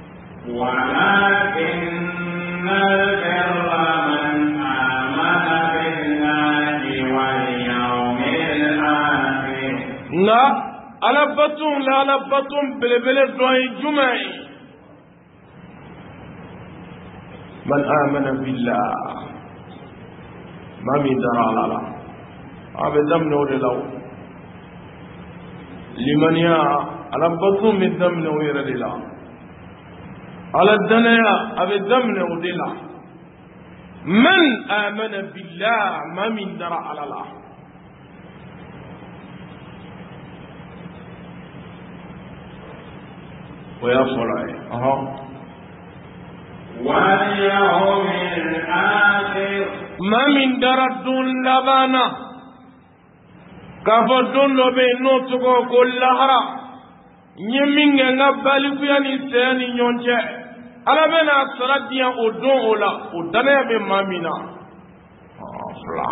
ولكن البر من آمن بالله واليوم الآخر لا على بطون لا على بطون بلبل دراني جمعي من آمن بالله ما من درى لا أبدا من ولو لمن يا على بطن من دم نوير لله على الدنيا أبدا من ولله من آمن بالله ما من درى على الله ويا فلاي أها واليوم الآخر ما من درد لبانا كفدون لو بينو تكو كل هرا نيمين نغبالي كياني سياني نيونجه على بنا سراديا اودون اولا ودنا بمامينا فلا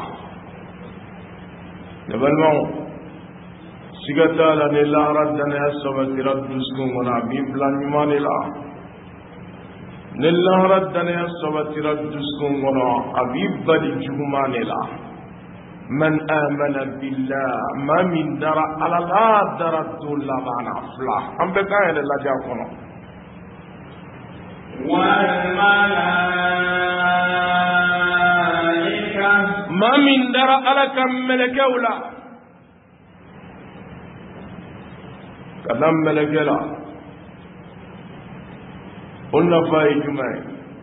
نبلمو سيغتا لا نلا ردنا سبت ردسكم ولا بيبلا نيماني لا نلا ردنا سبت ردسكم ولا ابيبدي جوماني من آمن بالله ما من درى على لا درد الله معنا فلا أم بكاين الله جاكونا والملائكة ما من درى على كم ملكولا كلام ملكولا قلنا فاي جمعي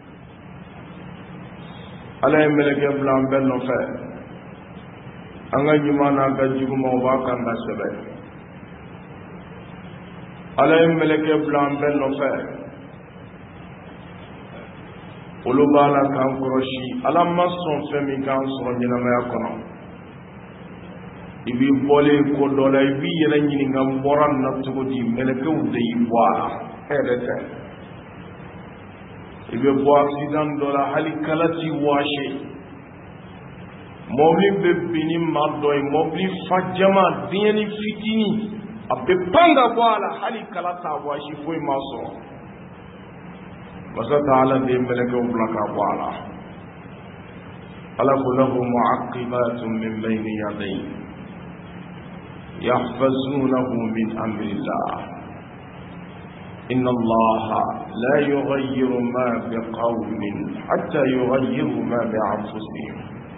على ملكولا بلنا فاي anga jumana ga juguma wa kan da sebe alay meleke blan ben no fe ulubala kan koroshi alamma son fe mi kan so nyina ma yakono ibi bole ko dola ibi yela nyini ngam boran na to di meleke u de yibwala edete ibi bo accident dola hali kalati washe mobili bɛ bini ma dɔ ye mobili fajama denyɛni fitini a bɛ pan ka bɔ a la hali kala t'a bɔ a si foyi ma sɔrɔ masa ta'ala de ye mɛlɛkɛw bila ka bɔ a la ala ko lahu mu'aqibatun min bayni yadayhi yahfazunahu min amrillah inna allaha la yughayyiru ma biqawmin hatta yughayyiru ma bi anfusihim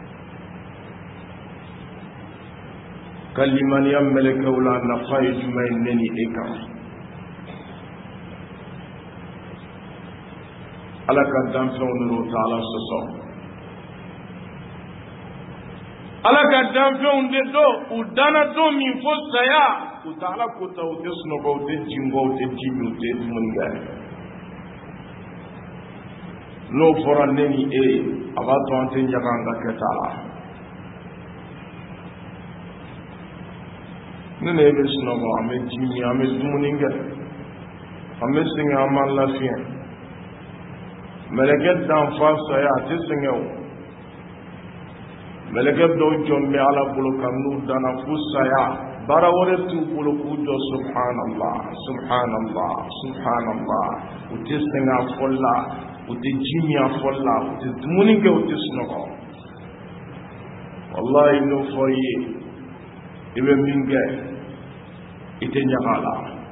كلمة يملك ولا نفاي جمعينني إكا على كدام فونرو تعالى سسو على كدام فوندو ودانا دو من فوسايا وتعالى كوتا وتسنو وتجيمو وتجيمو وتجيمو لو فرانني إيه أباتو أنتين يغانغا كتالا nene ebe sinogo ame jimi ame dumuninge ame singe aman lafiya meleket dan fasa ya ati singe o meleket do jombe ala bulu kanu dana fusa ya bara wore tu bulu kujo subhanallah subhanallah subhanallah uti singe folla uti jimi folla uti dumuninge uti sinogo wallahi no foye ibe minge ite nyagala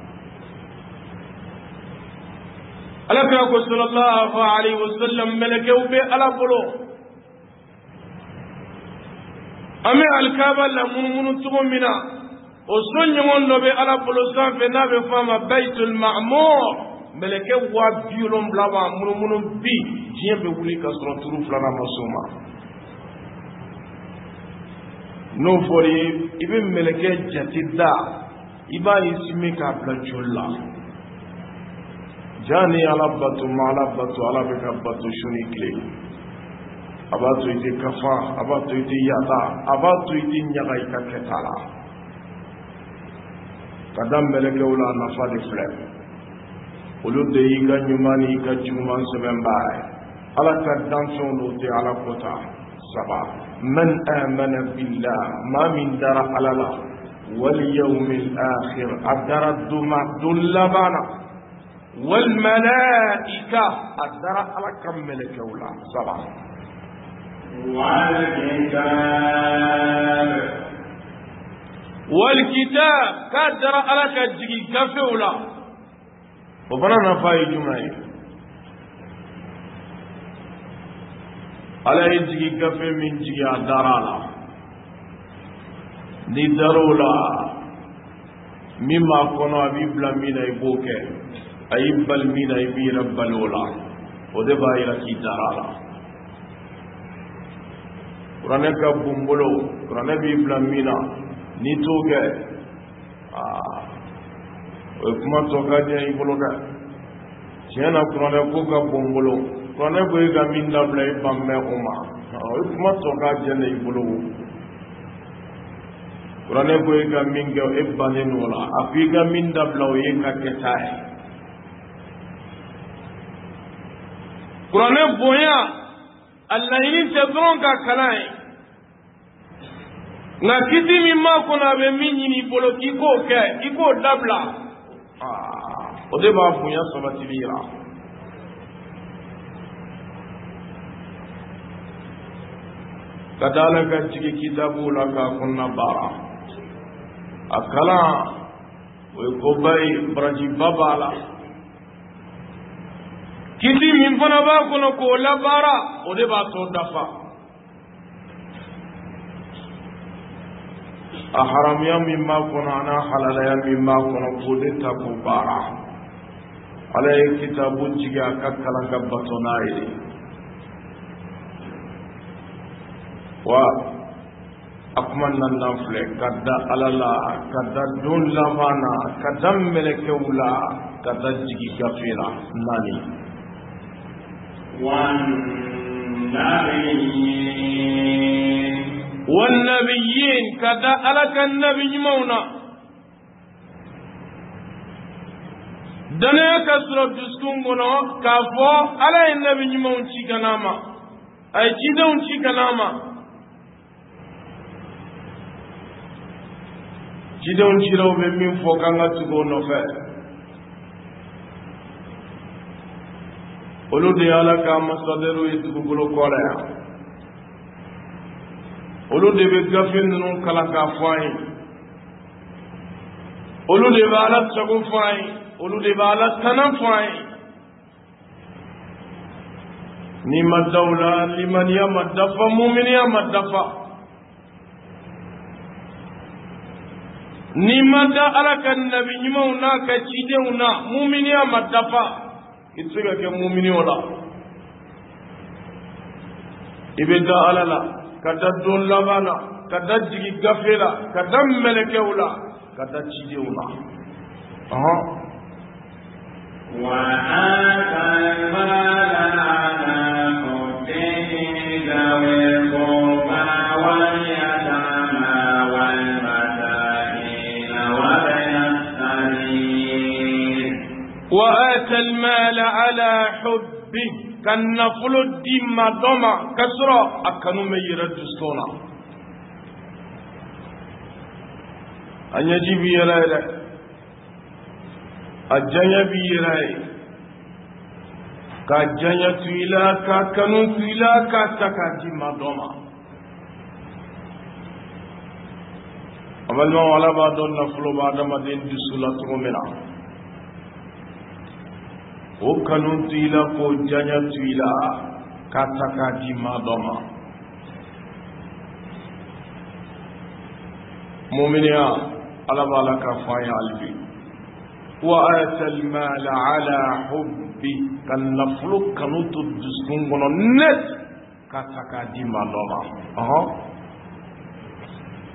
alaka ko sallallahu alaihi wasallam malakew be ala bolo ame alkaba la mununu tugumina o sonye ngondo be ala bolo sanfe na be fama baitul ma'mur malakew wa biolom blaba mununu bi jiye be wuli ka soro turu flana masuma n'o fɔra ye i bɛ mɛlɛkɛ jate da i b'a ye simi k'a bila joli la jaa ni ala bato ma ala bato ala bɛ ka bato su ni tile a b'a to i tɛ kafa a b'a to i tɛ yada a b'a to i tɛ ɲaga i ka kɛta la ka da mɛlɛkɛw la nafa de filɛ olu de y'i ka ɲuman ni i ka juguman sɛbɛnbaa ye ala ka danfɛnw n'o tɛ ala kota saba man amana billah maa min dara ala la wal yawmil akhir a dara don laban na wal malaika a dara ala ka mɛlɛkɛw la saba wal kitab wal kitab ka dara ala ka jigi gafew la o fana nafa ye jumɛn ye ala ye jigi gafe min jigi a dara la ni dar'o la min b'a kɔnɔ a b'i bila min na i b'o kɛ a y'i bali min na i b'i yɛrɛ bali o la o de b'a yira k'i dara la kuranɛ ka bon bolo kuranɛ b'i bila min na n'i t'o kɛ aa o ye kuma tɔ ka diya i bolo dɛ tiɲɛ na kuranɛ ko ka bon bolo kuranɛ ko i ka min dabila i ban bɛ o ma o ye kuma tɔ ka diya i bolo kuranɛ ko i ka min kɛ e bannen o la a ko i ka min dabila o ye ka kɛta ye kuranɛ bonya a laɲini tɛ dɔrɔn ka kalan ye nka kiti min b'a kɔnɔ a bɛ min ɲini i bolo k'i k'o kɛ i k'o dabila o de b'a bonya sabatili yira ka da ala ka jigi kitabu la k'a kɔnɔna baara a kalan o ye koba ye barajiba b'a la kiti min fana b'a kɔnɔ k'o labaara o de b'a tɔ dafa a haramuya min b'a kɔnɔ a n'a halalaya min b'a kɔnɔ k'o de ta k'o baara ala ye kitabu jigi a ka kalan ka bato n'a ye wa a kuma nandan filɛ ka da ala la ka da don laban na ka da mɛlɛkɛw la ka da jigi gafe la naani والنبيين كذا ألك النبي مونا دنيا كسر دسكون بنا كافو على النبي مون شيكناما أي شيدون شيكناما شيدون شيرو بمين فوكانا تقول نفع olu de ala ka masaderu ye dugukolo kɔrɔ yan olu de bɛ gafe ninnu kalan k'a fɔ an ye olu de bɛ ala sago fɔ an ye olu de bɛ ala tana fɔ an ye ni ma daw la limaniya ma dafa muminiya ma dafa ni ma da ala ka nabi ɲumanw n'a ka cidenw na muminiya ma dafa i tɛ se ka kɛ mumini o la i bɛ da ala la ka da don laban na ka da jigi gafe la ka da mɛlɛkɛw la ka da cidenw la ɔhɔn وآتى المال على حبه ذوي القربى واليتامى والمساكين وابن السبيل وآتى المال على حبه كالنفل الدم ضمع كسرى أكنو ميرد دستونا أن يجيب يلاي أجنيا بيلاي كأجنيا تويلا كأكنو تويلا كأسكا دم ضمع أما ما ولا بعد النفل بعد ما دين دسولا تغمنا o kanun tuila ko janya tuila kataka di madoma mu'miniya ala bala ka faya albi wa atal mal ala hubbi kan naflu kanutu duskungono net kataka di madoma aha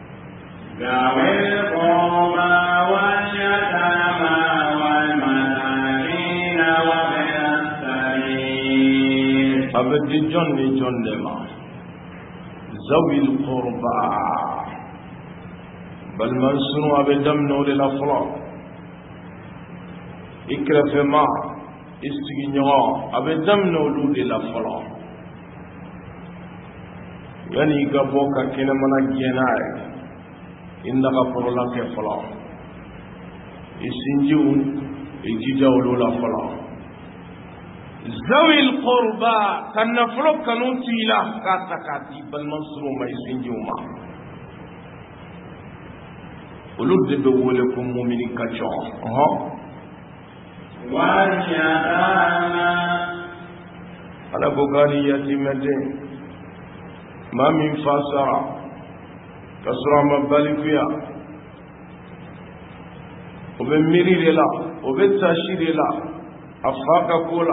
ذوي القربى واليتامى والمساكين وابن السبيل. أبدي جن جن ما ذوي القربى بل منصور أبدم نور الأفراد إكرف ما استغنى أبدم نور الأفراد يعني كبوكا كنمنا جناي إنك فرلا كفلا إسنجون إجيجاولو لفلا ذوي القربى كان نفلو كانون تيلا كاتا كاتي بل منصور ما إسنجوما ولد بولكم مؤمن كجا ها واليتامى على بوغاني يتيمتين ما من فاسرة كسرى مبالي فيها وبميري للا وبتاشير للا أفاق كولا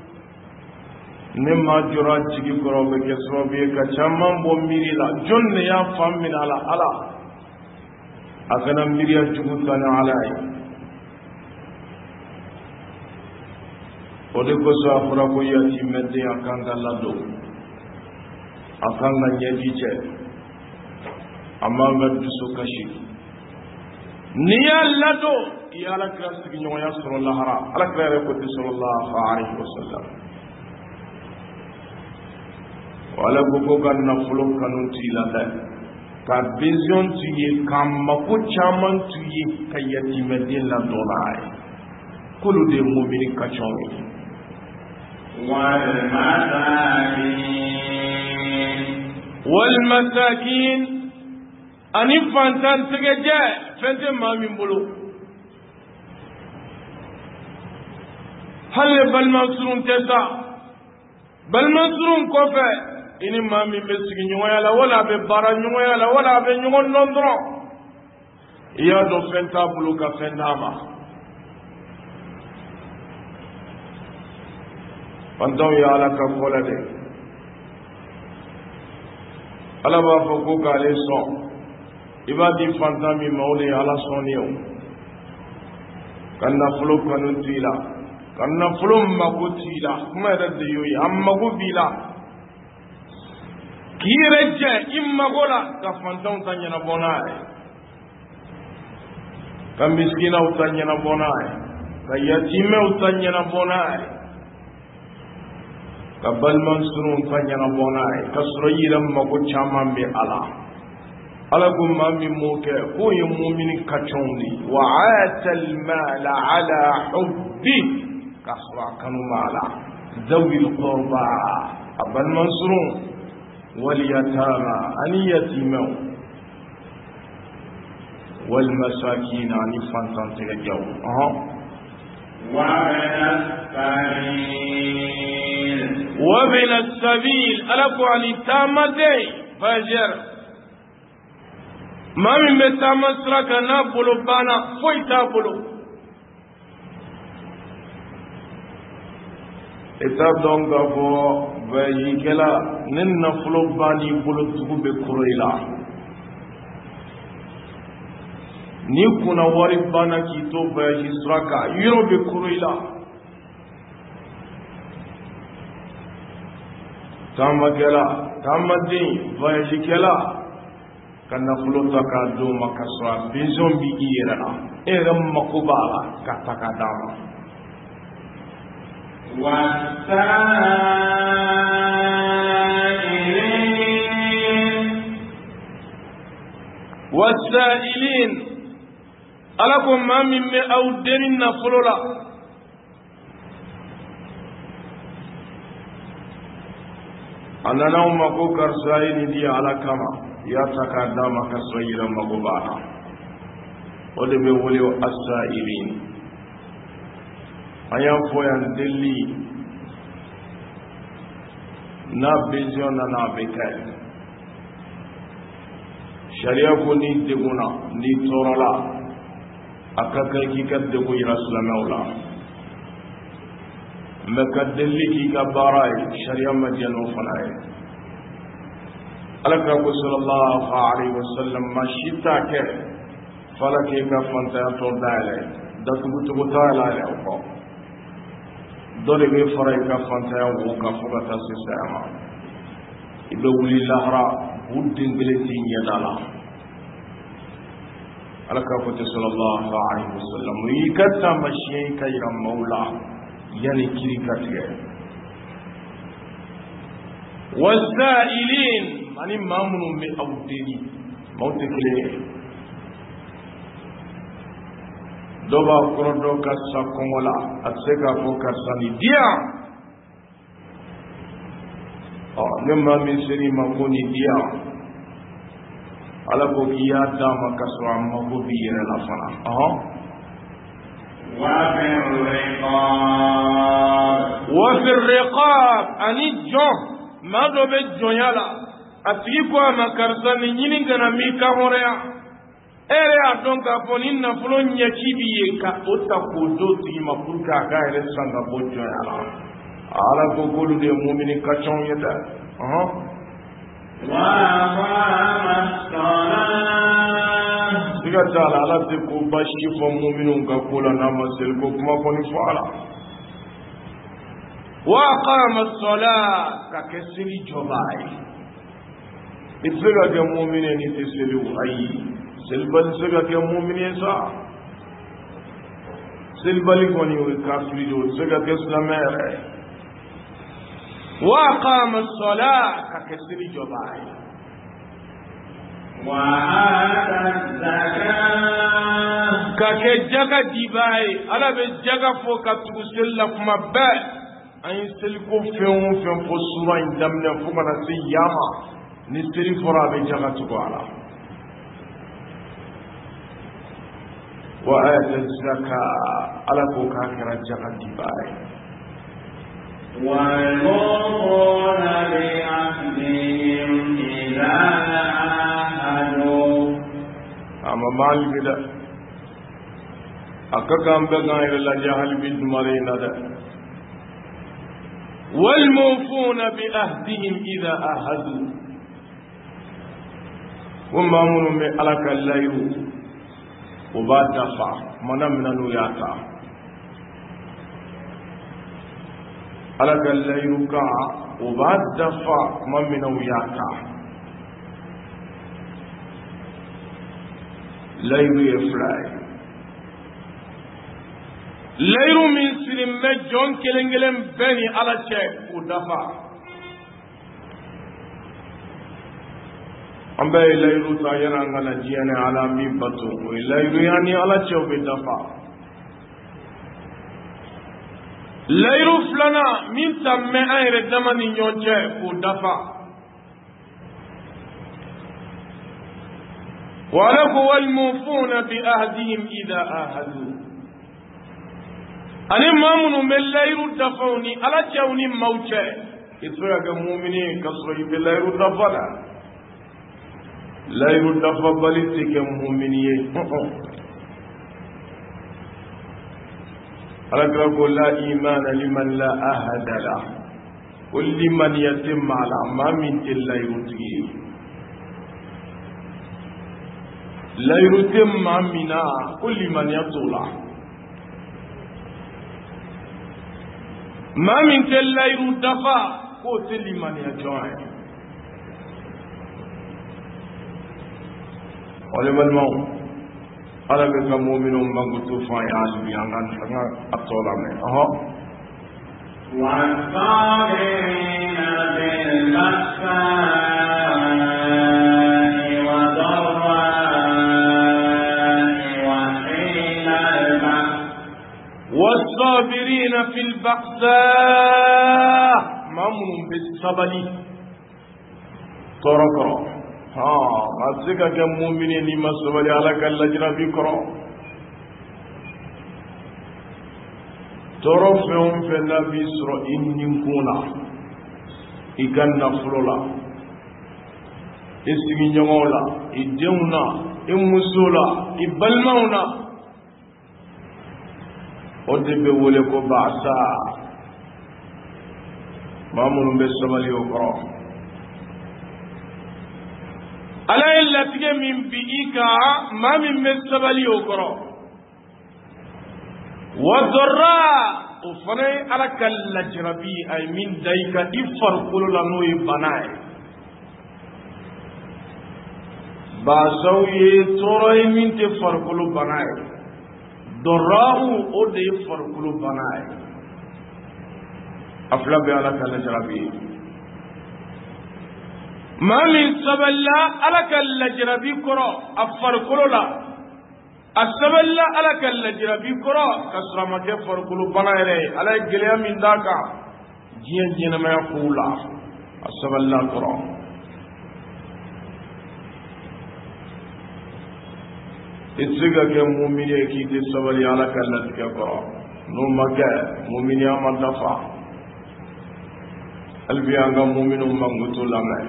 نما جرات جيكي كرو بكسرى بيكا چامان بميري لا جن يا فام من على على أكنا ميري جبوتان علي ودكو سافرا كويا تيمتين أكان دلدو akan nga ñeenti ce amma nga dusu kashi ni yàlla do yàlla kira sigi ñoŋoya soro lahara ala kira yɛrɛ ko ti sallallahu alayhi wa sallam wala ko ko ka nafolo kanu tu la dɛ ka vision tu ye ka mako caman tu ye ka yatimɛden la dɔ la ye k'olu de ye mumini kacɔn ye والمساكين أن فانتان تجاه فانت ما من بلو هل بالمنصورون تسا بالمنصورون كوفة إن ما من بسكين يويلا ولا ببارا يويلا ولا بنيون نندرا يا دو فانتا بلو كفناما فانتم يا لك فولده ala b'a fɔ ko k'ale sɔn i b'a di fantan min ma o de ye ala sɔnni ye o ka nafolo kanu to i la ka nafolo mago to i la kuma yɛrɛ de y'o ye a mago b'i la k'i yɛrɛ jɛ i mago la ka fantanw ta ɲɛnabɔ n'a ye ka misikinaw ta ɲɛnabɔ n'a ye ka yatimɛw ta ɲɛnabɔ n'a ye ka balimansurun ta ɲɛnabɔ n'a ye ka sɔrɔ i yɛrɛ mago caman bɛ a la ala ko maa min m'o kɛ k'o ye mumini kacɔnw de ye wa aatal maala ala hubbi ka sɔrɔ a kanu b'a la zawil qurba a balimansurun wal yatama ani yatimɛw wal masakin ani fantantigɛjɛw ɔhɔn وابن السبيل ألقوا عن التامتين فاجر ما من بتامسرك نابلو بانا فوي تابلو إتاب دونغا فو فاجيكلا ننفلو باني بلو تقو بكرويلا ni kuna wari bana ki to bayi sraka yiro be kuroila tamakela tamadin bayi kela kana fulota ka do makasra bizon bi iyera era makubala katakadama wasailin wasailin alakum ma min me aw denin na folola anana ma ko karsai ni di alakama ya takada maka sayira magobana ode be woli asailin ayan foyan delli na vision na na bekai sharia ko ni deguna ni torola akaka ki ka degu ila sallallahu maka delli ki ka barai sharia madiyano fanaye alaka ko sallallahu alaihi wasallam ma shita ke falake ka fanta to dale da tubutu ko taala le ko dole be fara ka fanta wo ka fuka ta sisama ibe wuli lahra buddin geleti nyadala alaka ko sallallahu alaihi wasallam yi katta mashi kayran maula yani kirikatiye والسائلين ani mamunun bɛ aw deli maaw tɛ kelen ye dɔ b'a kɔrɔ dɔ ka sa kɔngɔ la a tɛ se k'a fɔ karisa ni di yan ɔ ne maa min seri ma ko ni di yan ala ko k'i y'a d'a ma k'a sɔrɔ a mago b'i yɛrɛ la fana ɔhɔn. وفي الرقاب وفي الرقاب ani jɔn maa dɔ bɛ jɔnya la a tigi ko a ma karisa ni ɲini kana mi ka hɔrɔnya e yɛrɛ y'a dɔn k'a fɔ ni nafolo ɲɛci b'i ye ka o ta k'o do tigi ma pour que a ka yɛrɛ san ka bɔ jɔnya la ala ko k'olu de ye mumini ka caw ye dɛ ɔhɔn. وأقام الصلاة siga t'a la ala tɛ ko basi fɔ muminun ka ko la n'a ma seli ko kuma kɔni fɔ a la. وأقام الصلاة ka kɛ seli jɔbaa ye. i tɛ se ka kɛ mumini ye n'i tɛ seli o ayi selibali tɛ se ka kɛ mumini ye sa selibali kɔni o ye kafiri de o tɛ se ka kɛ silamɛ yɛrɛ ye. وأقام الصلاة ka kɛ seli jɔbaa ye. وآتى الزكاة ka kɛ jaga dibaa ye ala bɛ jaga fɔ ka tugu seli la kuma bɛɛ an ye seliko fɛn o fɛn fɔ sura in daminɛ fo kana se yama ni seli fɔra a bɛ jaga tugu a la. وآتى الزكاة ala ko k'a kɛra jaga dibaa ye. والموفون بعهدهم إذا عاهدوا ama maal bi dɛ a ka kan bɛɛ kan yɛrɛ lajɛ hali bi dumare in na dɛ. والموفون بعهدهم إذا عاهدوا ko maa minnu bɛ ala ka layiru o b'a dafa mana min na n'u y'a ta ala ka layiru kan o b'a dafa kuma min na u y'a ta layiru ye fila ye layiru min sirin bɛ jɔn kelen kelen bɛɛ ni ala cɛ k'o dafa an bɛɛ ye layiru ta yanni an kana diɲɛ ni ala min bato o ye layiru ye an ni ala cɛw bɛ dafa layiru filanan min ta mɛn an yɛrɛ dama ni ɲɔgɔn cɛ k'o dafa wala ko walmufuna bi ahdihim idha ahadu ani maa minnu bɛ layiru dafaw ni ala cɛw ni maaw cɛ i tɛ se ka kɛ mumini ka sɔrɔ i bɛ layiru dafa la layiru dafa bali tɛ kɛ mumini ye alakira ko la imana liman la ahada la ko limaniya tɛ maa la maa min tɛ layiru tigi ye layiru tɛ maa min na ko limaniya t'o la maa min tɛ layiru dafa k'o tɛ limaniya jɔn ye. wale balimaw ala bɛ ka muminun mankutu fɔ an ye hali bi an ka a tɔ lamɛn ɔhɔn. والصابرين بالبأساء والضراء وحين البأس والصابرين في البأساء مامون بالصبر تركوا ها ما تسكا كمؤمنين لما صبر على كاللجنة بكرة ترفعهم في النبي سر إن كنا إكان نفرولا إسمي نمولا إدونا إمسولا إبلمونا ودبي ولكو بعسا مامون بالصبر يقرأ ala illatige min biika ma min mesabali okoro wa dharra ufane ala kala jarabi ay min daika ifar kulula noy banay ba sawiye toray min te farkulu banay dharrahu ode farkulu banay afla bi ala kala jarabi ما من سبلا ألك اللجربي كرا أفر كرولا السبلا ألك اللجربي كرا كسر ما كفر كلو بنايري على الجليا من داكا جين جين ما يقولا السبلا كرا إتسيقا كمؤمني كي تسبلي ألك اللجربي كرا نومك مؤمني أما دفع البيانغا مؤمن مغتو لمن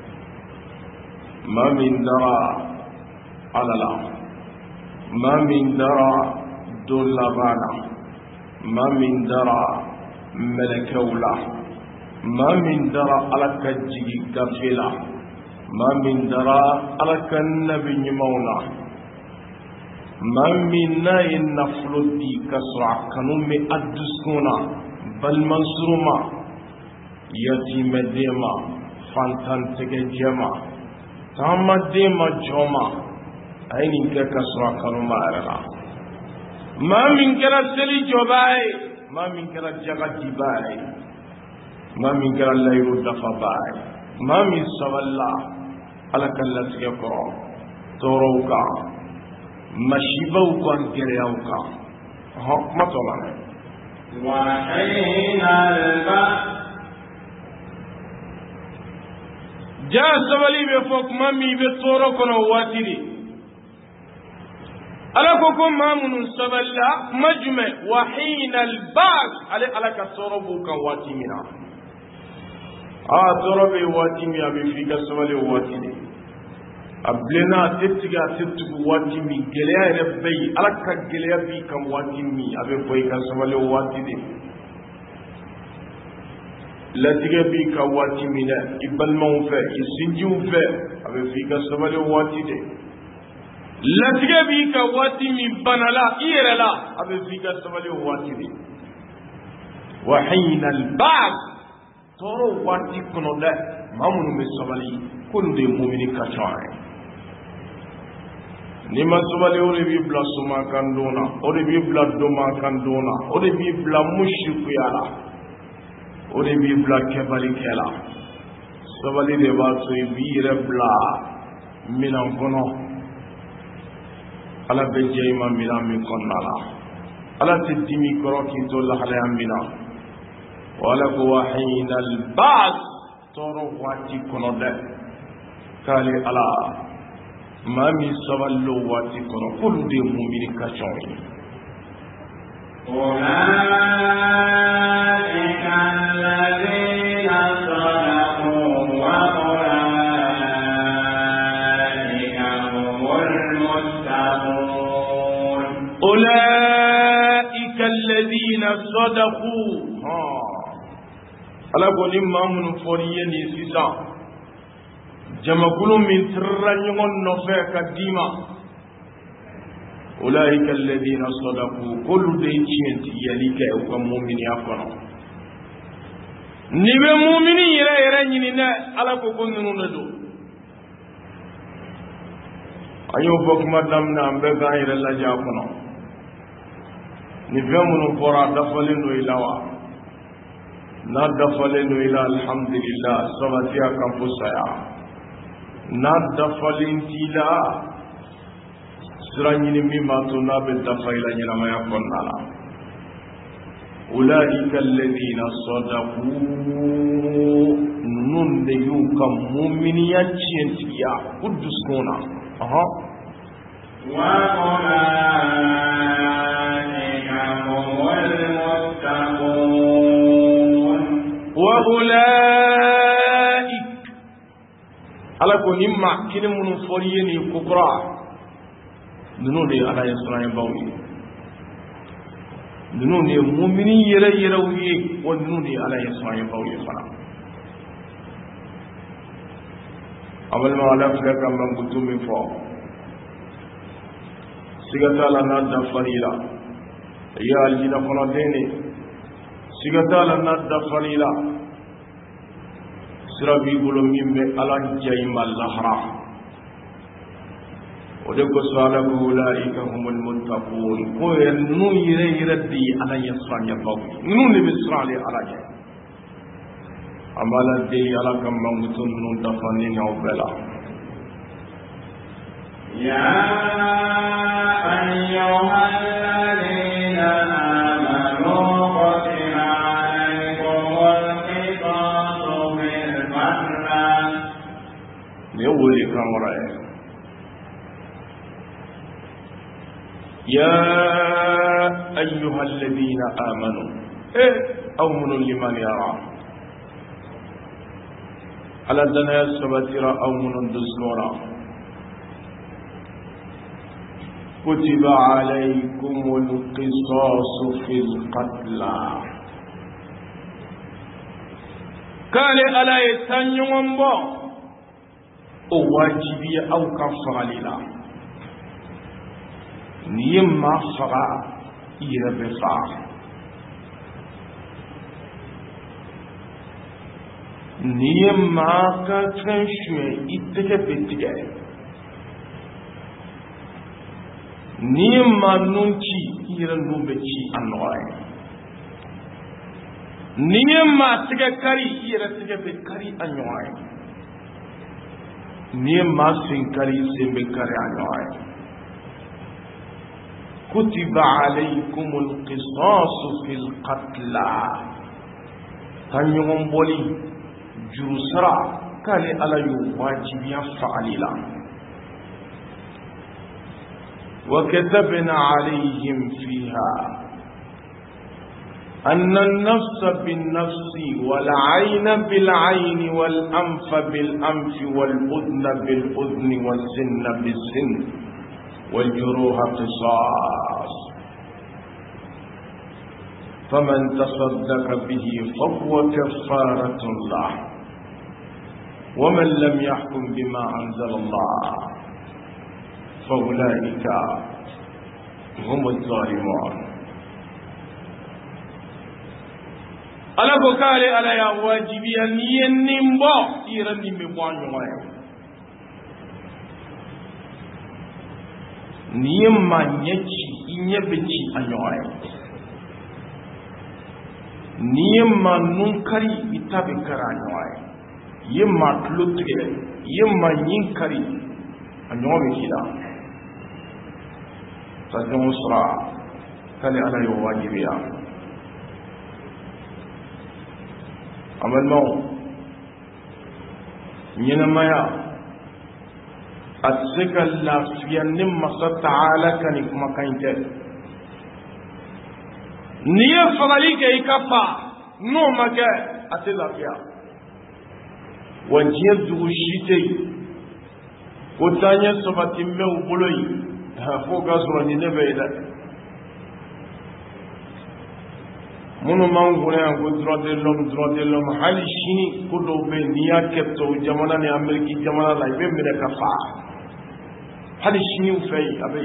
ما من درى على لا ما من درى دولابانا ما من درى ملكولا ما من درى على كجي كفيلا ما من درى على كنبي مونا ما من ناي نفلو دي كسرع كنومي أدسكونا بل منصرما يتيم ديما فانتان تكجيما تاما ديما جوما أين إنك كسرع كنوما أرلا ما من كلا سلي جوباي ما من كلا جغا جيباي ما من كلا ليرو دفباي ما من سوالا على كلا سيكرو توروكا مشيبوكا انجريوكا ها ما طولنا وحين البأس جاء سبلي بفوق مامي بطوركنا واتري ألكم مامن سبلا مجمع وحين الباس على على كسربوك واتمنا آه تربي واتمي أبي فيك سبلي واتري أبلنا تتجا تتجو واتمي جليا ربي على كجليا بيك واتمي أبي فيك سبلي واتري latige bi ka waati min na i balimaw fɛ i sinjiw fɛ a bɛ f'i ka sabali waati de latige bi ka waati min bana la i yɛrɛ la a bɛ f'i ka sabali waati de wa hina al-ba'th tɔɔrɔ waati kɔnɔ dɛ maa minnu bɛ sabali k'olu de ye mumini ka ca ye n'i ma sabali o de b'i bila suma kan don na o de b'i bila doma kan don na o de b'i bila musikuya la o de b'i bila kɛbalikɛla sabali de b'a to i b'i yɛrɛ bila minan kɔnɔ ala bɛ jɛ i ma minan min kɔnɔna la ala tɛ dimi kɔrɔ k'i to lahalaya min na wala ko wa hina al-ba'th tɔɔrɔ waati kɔnɔ dɛ k'ale ala maa min sabali o waati kɔnɔ k'olu de ye mumini ka cɔn ye. أولئك الذين صدقوا وأولئك هم المتقون أولئك الذين صدقوا ala ko ni maa minnu fɔri ye nin sisan jamakulu min tirira ɲɔgɔn nɔfɛ ka d'i ma أولئك الذين صدقوا كل دين يليك ومؤمنين أفنى نبي مؤمنين يرى يرى ينينا على كل ندو أيوة بكم دمنا بقى يرى الله جافنا نبي من فرا دفلين ويلاوا نا دفلين ويلا الحمد لله سبتيا كفوسايا نا دفلين تيلا سراني مما تناب الدفايل نما يكون على أولئك الذين صدقوا نون ديوكا مؤمنيا تشينتيا قدس كونا أها وأولئك هم المتقون وأولئك على كل ما كل من فريني كبرى ننو دي على يسرائيل باوي ننو دي مؤمنين يرى يروي وننو دي على يسرائيل باوي فنا amal ma ala fila kam man butum min fo sigata la nadda falila ya aljina kono deni sigata la nadda falila sirabi bulu mimbe ala jayma lahra ode ko sala ko ulaika humul muttaqun ko nu yire yire di ala yasranya baw nu ne bisrali ala jay amala de ala kam mangutun nun tafani nawbela ya ayyuhal ladina amanu qutiba alaykumul qisasu fil qatla ne woli kamara ya ayyuhal ladina amanu eh awmun liman yara على الدنيا السبتيرة أو من الدسكورة كتب عليكم القصاص في القتلى قال ألا يتنيون بو واجبية أو كفر لله نيما فرع يربفع نيما كتنشوي إتكبتك نيما ننشي يرنوبتي أنواعي نيما تككري يرتكبكري أنواعي نيما سنكري سنبكري أنواعي كتب عليكم القصاص في القتلى تنيوم بولي جرسرا قال على واجب يفعل لا وكتبنا عليهم فيها أن النفس بالنفس والعين بالعين والأنف بالأنف والأذن بالأذن والسن بالسن والجروح قصاص فمن تصدق به فهو كفارة له ومن لم يحكم بما أنزل الله فأولئك هم الظالمون ألا بكالي ألا يا واجبي أن ينمو يرني مبوان يوم نيما نيتي ينبتي أنيوم نيما ننكري يتابكر أنيوم يما تلوتك يما ينكري أنيوم كلا تجمع سرعة كالي ألا يواجبي أما الموت ينميا أتسك الله في النمى ستعالى كنك مكانك نية فغليك إكفا نومك أتلافيا وجيب دوشيتي وتانيا سباتي ميو بلوي فوقا سواني نبيلك munu mangune ko droit de l'homme droit de l'homme hali shini ko do be niya kepto jamana ni ameriki jamana la be mbe ka fa hali shini u fay abay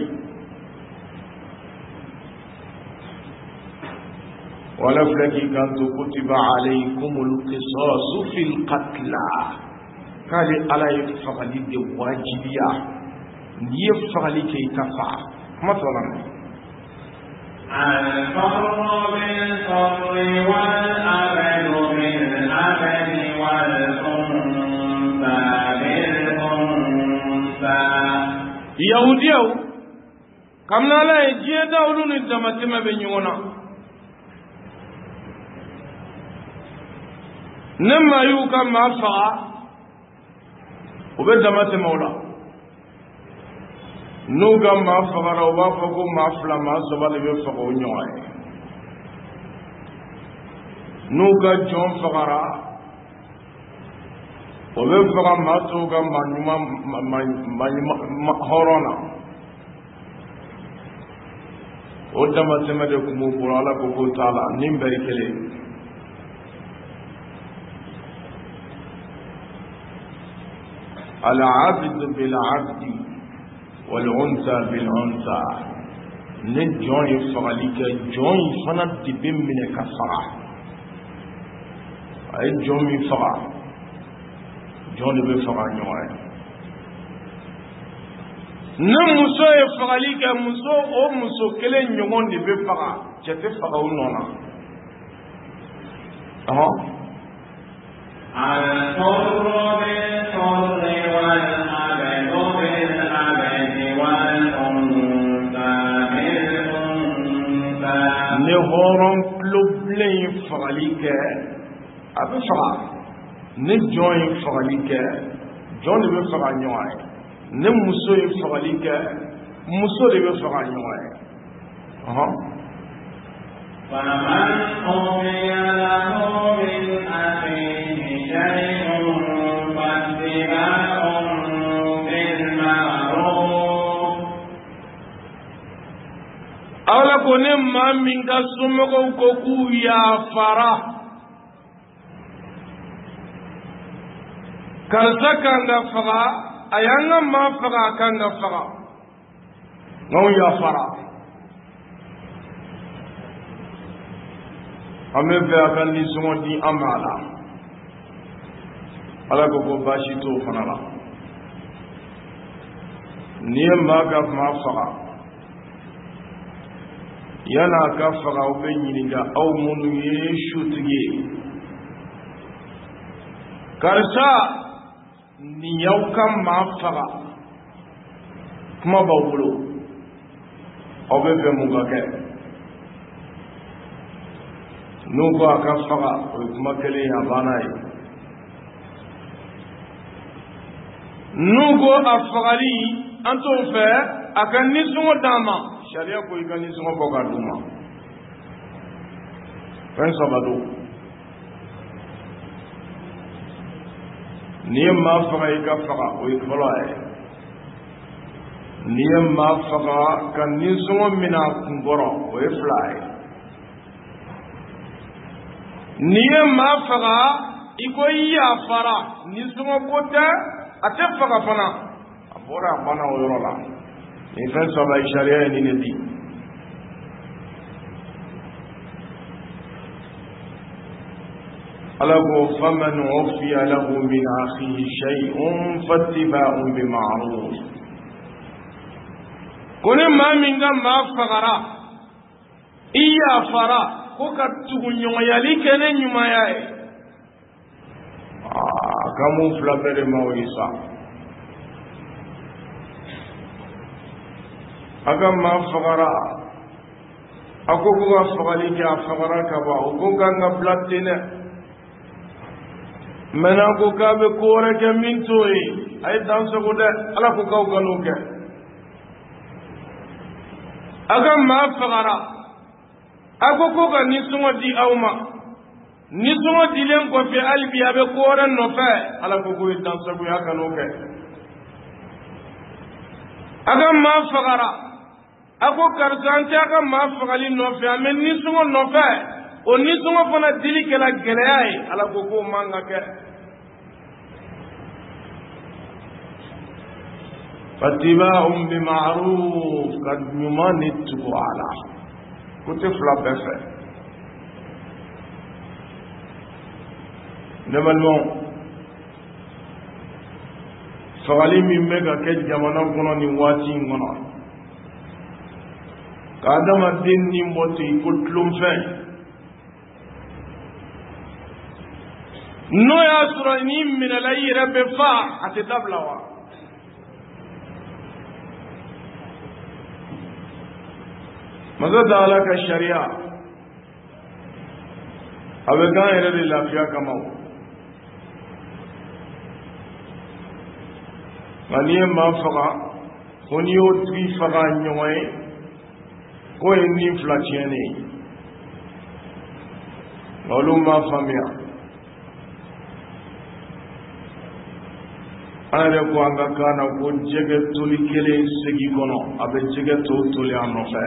wala flaki kantu kutiba alaykumul qisas fil qatl kali ala yafali de wajibiya ni yafali kay kafa masalan الفر بالفر والأبد بالأبد والأنثى بالأنثى يهوديو كم لا يجي داولون الدمتم بنيونا نما يوكا ما فا وبدمتم مولا nuga ma fagara wa fago ma fla ma sobale be fago nyoy nuga jon fagara o be faga ma to ga manuma ma horona o dama tema de ko mo pour ala ko ko taala nimbari kele العبد بالعبد والأنثى بالأنثى نجون فغليك جون فنت بمن كفرة أي جون فغا جون بفغا نوعي نمسو فغليك مسو أو مسو كلين يومون بفغا جتفغا ونونا أها الحر بالحر والعبد بالعبد والأنثى بالأنثى نهورن كلوبلين فغليك أبي فغا نجون فغليك جون بفغا نوعي نمسو فغليك مسو بفغا نوعي أها فمن أوفي له من أخيه شيء فاتباع بالمعروف أولا كوني ما من كسمكو كوكو يا فرا كالسا كان فغا أيانا ما فغا كان فغا نو يا فرا أمي بيا كان نسمو دي أمالا ألا كوكو باشي تو فنالا نيم ما كاف ما فغا يانا كاف فغا وبينينيغا أو منو يشو تغي كارسا نيو كام ما فغا كما باولو أو بيبي مغاكي nuko aka faga o kuma kele ya bana yi nuko afagari anto fe aka nisungo dama sharia ko ika nisungo boka duma fen sabado ni ma faga ika faga o ikolo ay ni ma faga kan nisungo mina kungoro o iflay niye ma faga iko iya fara ni sungo kota ate faga fana abora bana oyorola ni fen so ba sharia ni nedi alago faman ufiya lahu min akhihi shay'un fattiba'un bima'ruf kone ma minga ma fagara iya fara ko ka tugu ɲɔgɔnyali kɛ ne ɲumanya ye aa ka mun fila bɛɛ de ma o ye sa a ka maa fagara a ko ko ka fagali kɛ a fagara ka ban o ko kan ka bila ten dɛ maintenant ko k'a bɛ ko wɛrɛ kɛ min t'o ye a ye dan sago dɛ ala ko k'aw ka n'o kɛ a ka maa fagara a ko ko ka nisɔngɔ di aw ma nisɔngɔ dilen kɔfɛ hali bi a bɛ ko wɛrɛ nɔfɛ ala ko k'o ye dansagoya ka n'o kɛ a ka maa fagara a ko karisa an tɛ a ka maa fagali nɔfɛ an bɛ nisɔngɔ nɔfɛ o nisɔngɔ fana dili kɛla gɛlɛya ye ala ko k'o man ka kɛ fatiba'un bima'ruf ka ɲuman ni tugu a la kote fila bɛɛ fɛ ne balimaw fagali min bɛ ka kɛ jamana kɔnɔ nin waati in kɔnɔ ka adamaden ni bɔ ten ko tulonfɛn n'o y'a sɔrɔ n'i minɛla i yɛrɛ bɛ fa a tɛ dabila wa masa da ala ka sariya a bɛ k'an yɛrɛ de lafiya kama o nka n'i ye maa faga ko n'i y'o tigi faga ɲɔgɔn ye k'o ye ni fila tiɲɛnen ye nka olu m'a faamuya an yɛrɛ ko an ka kan na ko jɛgɛ toli kelen segi kɔnɔ a bɛ jɛgɛ tɔ toli a nɔfɛ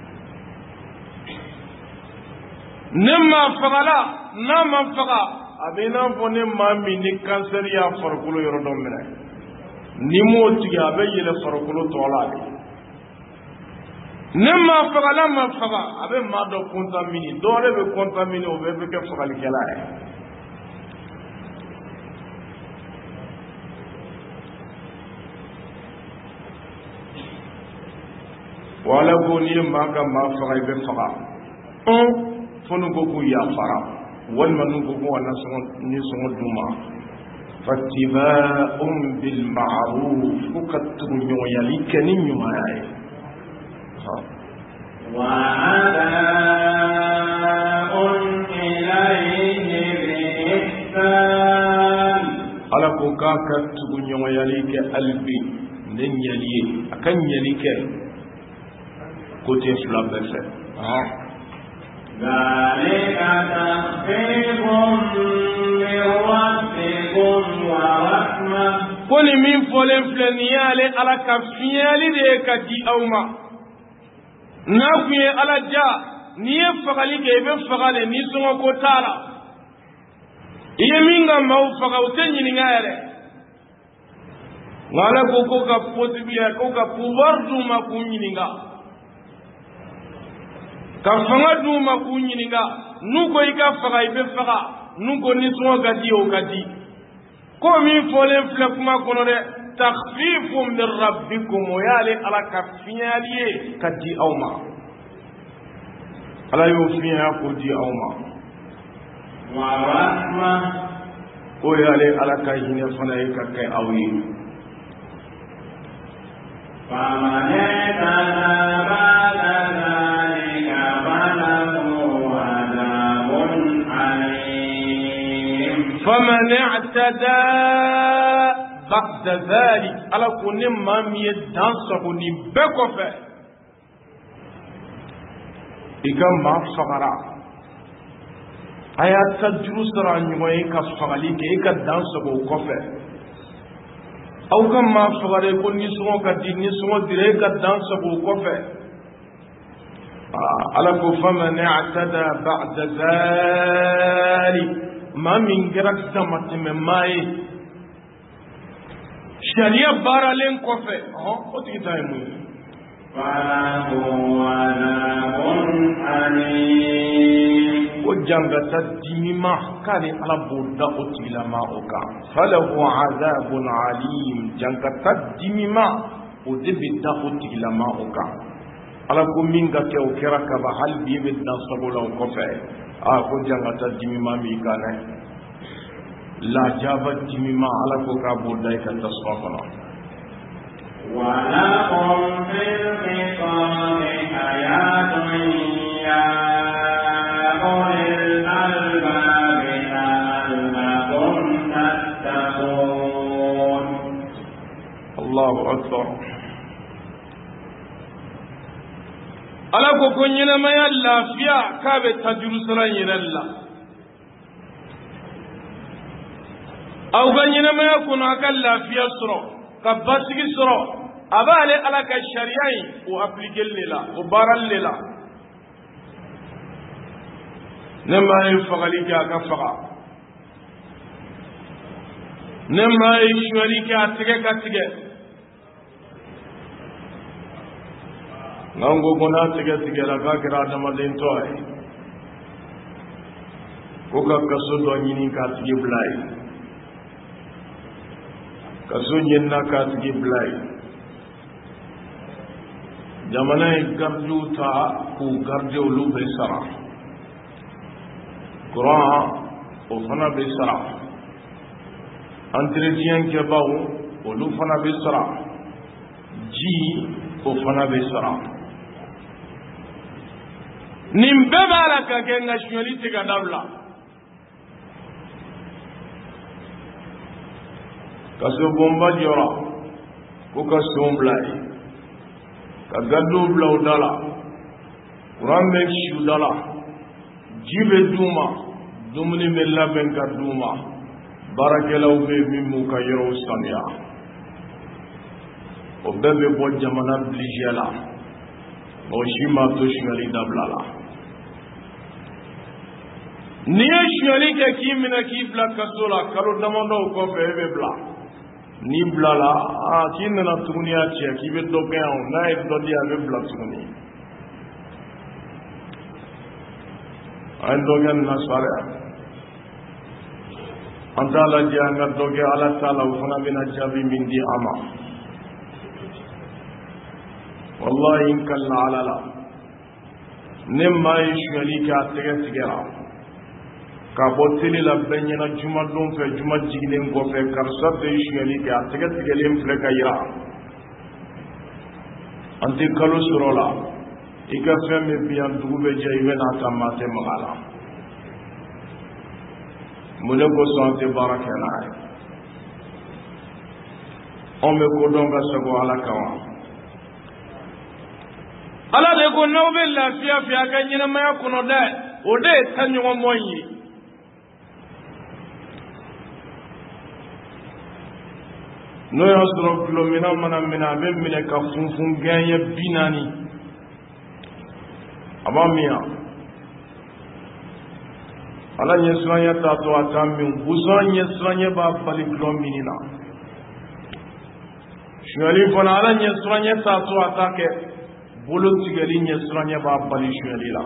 ne ma fagala n'a ma faga a bɛ i n'a fɔ ne maa min ni kansɛri y'a farikolo yɔrɔ dɔ minɛ ni m'o tigɛ a bɛ yɛlɛ farikolo tɔ la de ne ma fagala ma faga a bɛ maa dɔ contaminer dɔ wɛrɛ bɛ contaminer o bɛɛ bɛ kɛ fagalikɛla ye wala ko ni ye maa ka maa faga i bɛ faga un fo n'u ko k'u yafara walima n'u ko k'u kana sɔngɔ ni sɔngɔ d'u ma fattiba'un bil ma'ruf fo ka tugu ɲɔgɔnyali kɛ ni ɲumanya ye wa'ada'un ilayhi bi-ihsan ala ko k'a ka tugu ɲɔgɔnyali kɛ halibi ne ɲɛli ye a ka ɲɛli kɛ côté fila bɛɛ fɛ ذلك تخفيف من ربكم ورحمة ko ni min fɔlen filɛ nin y'ale ala ka fiɲɛli de ye ka di aw ma n'a kun ye ala ja n'i ye fagali kɛ i bɛ faga de ni sɔngɔ ko t'a la i ye min ka maaw faga u tɛ ɲininka yɛrɛ nka ala ko ko ka possibilité ko ka pouvoir d'u ma k'u ɲininka ka fanga d'u ma k'u ɲininka n'u ko i ka faga i bɛ faga n'u ko nisɔngɔ ka di o ka di ko min fɔlen filɛ kuma kɔnɔ dɛ takhfifun min rabbikum o y'ale ala ka fiɲɛyali ye ka di aw ma ala y'o fiɲɛya k'o di aw ma wa rahma o y'ale ala ka hinɛ fana ye ka kɛ aw ye faman ihtada ba'da dhalika falahu adhabun alim faman i'tada ba'da dhalik ala ko ne maa min ye dan sago nin bɛɛ kɔfɛ i ka maa fagara a y'a ta juru sara ɲɔgɔn ye ka fagali kɛ i ka dan sago kɔfɛ aw ka maa fagare ko nisɔngɔ ka di nisɔngɔ dira i ka dan sago kɔfɛ ala ko faman i'tada ba'da dhalik maa min kɛra damatɛmɛ maa ye sariya baaralen kɔfɛ o tigi ta ye mun ye ko jangata dimima k'ale ala b'o da o tigilama o kan falahu azabun alim jangata dimima o de bɛ da o tigilama o kan ala ko min ka kɛ o kɛra kaba hali bi e bɛ dan sago la o kɔfɛ a ko jangata dimima b'i kan dɛ lajaba dimima ala ko k'a b'o da i ka tasuma kɔnɔ ولكم في القصاص حياة يا أولي الألباب لعلكم تتقون الله أكبر ala ko ko ɲɛnamaya lafiya k'a bɛ taa jurusara yɛrɛ la aw ka ɲɛnamaya kɔnɔ a ka lafiya sɔrɔ ka basigi sɔrɔ a b'ale ala ka sariya in o appliquer le la o baarali le la ne maa ye fagali kɛ a ka faga ne maa ye suɲɛli kɛ a tigɛ ka tigɛ n'an ko ko n'a tigɛ tigɛra k'a kɛra adamaden tɔ ye ko ka kaso dɔ ɲini k'a tigi bila ye kaso ɲinina k'a tigi bila ye jamana ye gardiw ta k'u garde olu bɛ sara kuran o fana bɛ sara entretien kɛbaw olu fana bɛ sara ji o fana bɛ sara nin bɛɛ b'a la ka kɛ nka suɲɛli tɛ ka dabila ka so bonba jɔra ko ka son bila ye ka gardiw bila o da la kuran bɛ si o da la ji bɛ d'u ma dumuni bɛ labɛn ka d'u ma baarakɛlaw bɛ yen min b'u ka yɔrɔw sanuya o bɛɛ bɛ bɔ jamana budget la mɔgɔ si ma to suɲɛli dabila la n'i ye suɲɛli kɛ k'i minɛ k'i bila kaso la kalo damadɔ kɔfɛ e bɛ bila ni blala a kin na tuguniya ce ki be do kan na e do dia be bla tuguni an do gan na sare anta la dia nga do ge ala taala ufana bina jabi min di ama wallahi in kalla ala la nemma yishali ka tege tigera ka botili la benyana juma dum fe juma jigilen ko fe karsa be yishali ka tege tigelen fle ka ira anti kalu surola ika femme biyan dugube jaybe na tamate magala mune ko sante barakana on me ko don ga sago ala kawa ala de ko nawbe la fiya fiya ga nyina maya kuno de o de tanyo moyi no ya soro kilomina mana mina be mine ka funfun ganye binani abamiya ala nyesranya tato atami buzon nyesranya ba bali kilominina shwali fona ala nyesranya tato atake bolo tigali nyesranya ba bali shwali la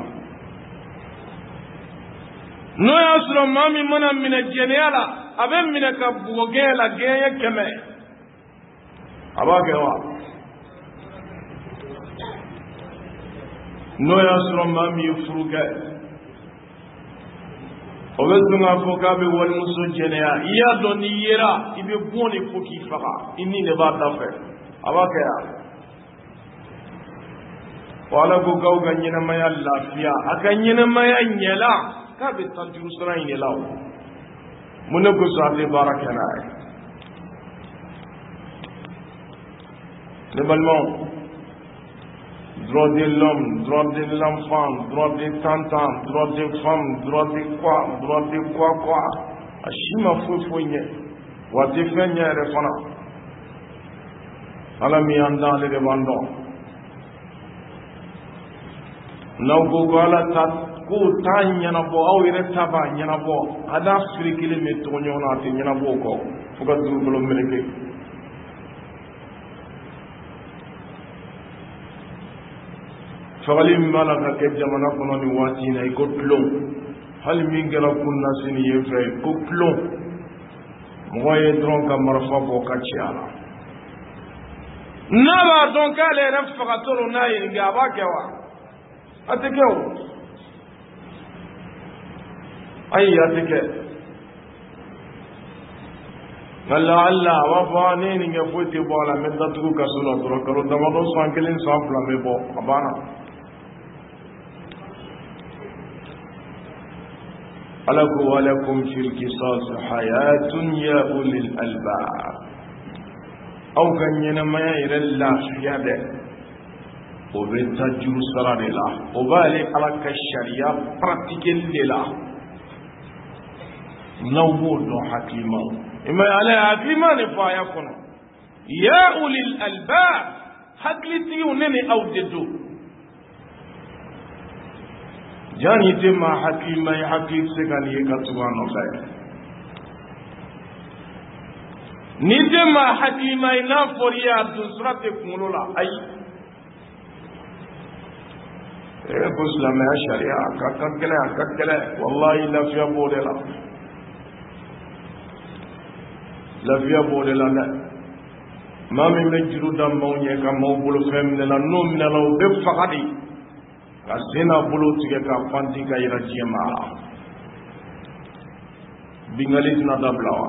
no ya soro mami mana mina jeniala abe mina ka bugela geye keme abagewa no ya soro mami furuga obezunga foka be wal muso jeneya iya doni yera ibe boni foki faka inni ne ba tafe abakaya wala go gaw ganyina maya lafiya akanyina maya nyela ka be tantu sura ine law mun ko saate barakana le balmon droit de l'homme, droit de l'enfant, droit de tantan, droit de femme, droit de quoi, droit de quoi quoi. Ashima fufunye, wati fenye refana. Ala mi anda le demando. Na gogo ala tat ko tanya na bo au ire taba nyana bo. Ada frikile me tonyo na te nyana bo ko. Fuka dublo meleke. fagali mala ka ke jamana kono ni wati na ko plon hal min gala kunna sini yefe ko plon moye dron ka marfa bo ka ciala naba don ka le rafa toro na yi ga ba kewa atikew ay atike Allah Allah wa fa ne ni ga foti bo la medda tu ka suno dro karo damado sankelin sa flame bo abana ألكم ولكم في القصاص حياة يا أولي الألباب أو كان ينما يرى الله فياده وبتجر سرار الله وبالي على كالشريعة pratiquer الله نوبود حكيما إما على حكيما نفا يكون يا أولي الألباب حقلتي ونني أو جدو jani tema hakima ya hakik sekali ekatuano kai ni tema hakima ina foria dusrate kumulola ai e muslima sharia kakakela kakakela wallahi la fiya bodela la fiya bodela la mami mejiru dam mawnya kam mawbulu femne la nomina law be fakadi kasena bulu tige ka fanti ka ira jema bingalit na dablawa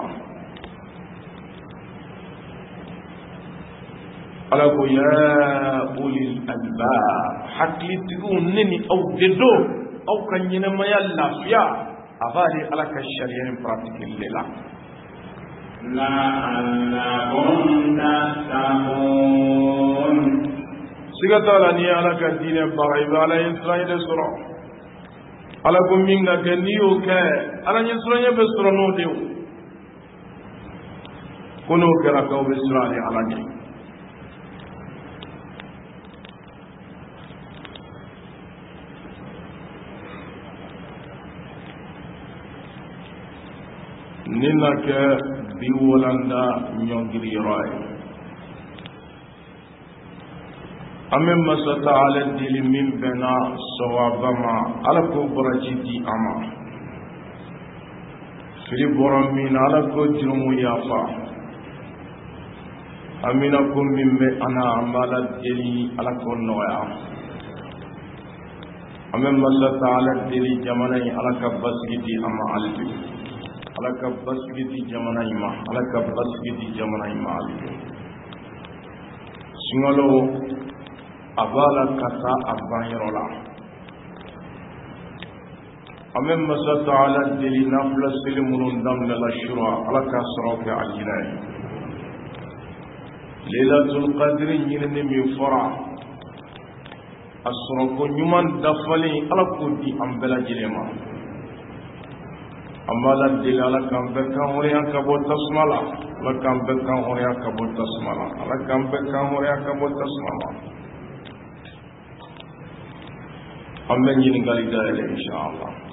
ala ko ya ulil albab hakli tigu neni aw dedo aw kanyina mayalla fiya afali ala ka sharia en pratique lela la allakum tattaqun sigatala ni ala ka dine baray bala israile sura ala ko minga ke niyo ke ala ni sura be sura no dew kono kera ka be sura ni ala ni nina ke biwolanda nyongiri yoy amen masata ala dili min bena sawabama ala ko borajiti ama fili borom min ala ko jurumu yafa amina kum min be ana amala dili ala ko noya amen masata ala dili jamana ala ka basgiti ama albi ala ka basgiti jamana ima ala ka basgiti jamana ima albi singalo abala kata abanyirola amen masata ala dili nafla silimunun damla la shura ala ka soroke aljinai Lailatul Qadri nyini mi fora asroko nyuman dafali ala ko di ambela jilema amala dilala kambe kan hore akabo tasmala la kambe kan hore akabo tasmala ala kambe kan hore akabo tasmala amen nyini gali dale inshallah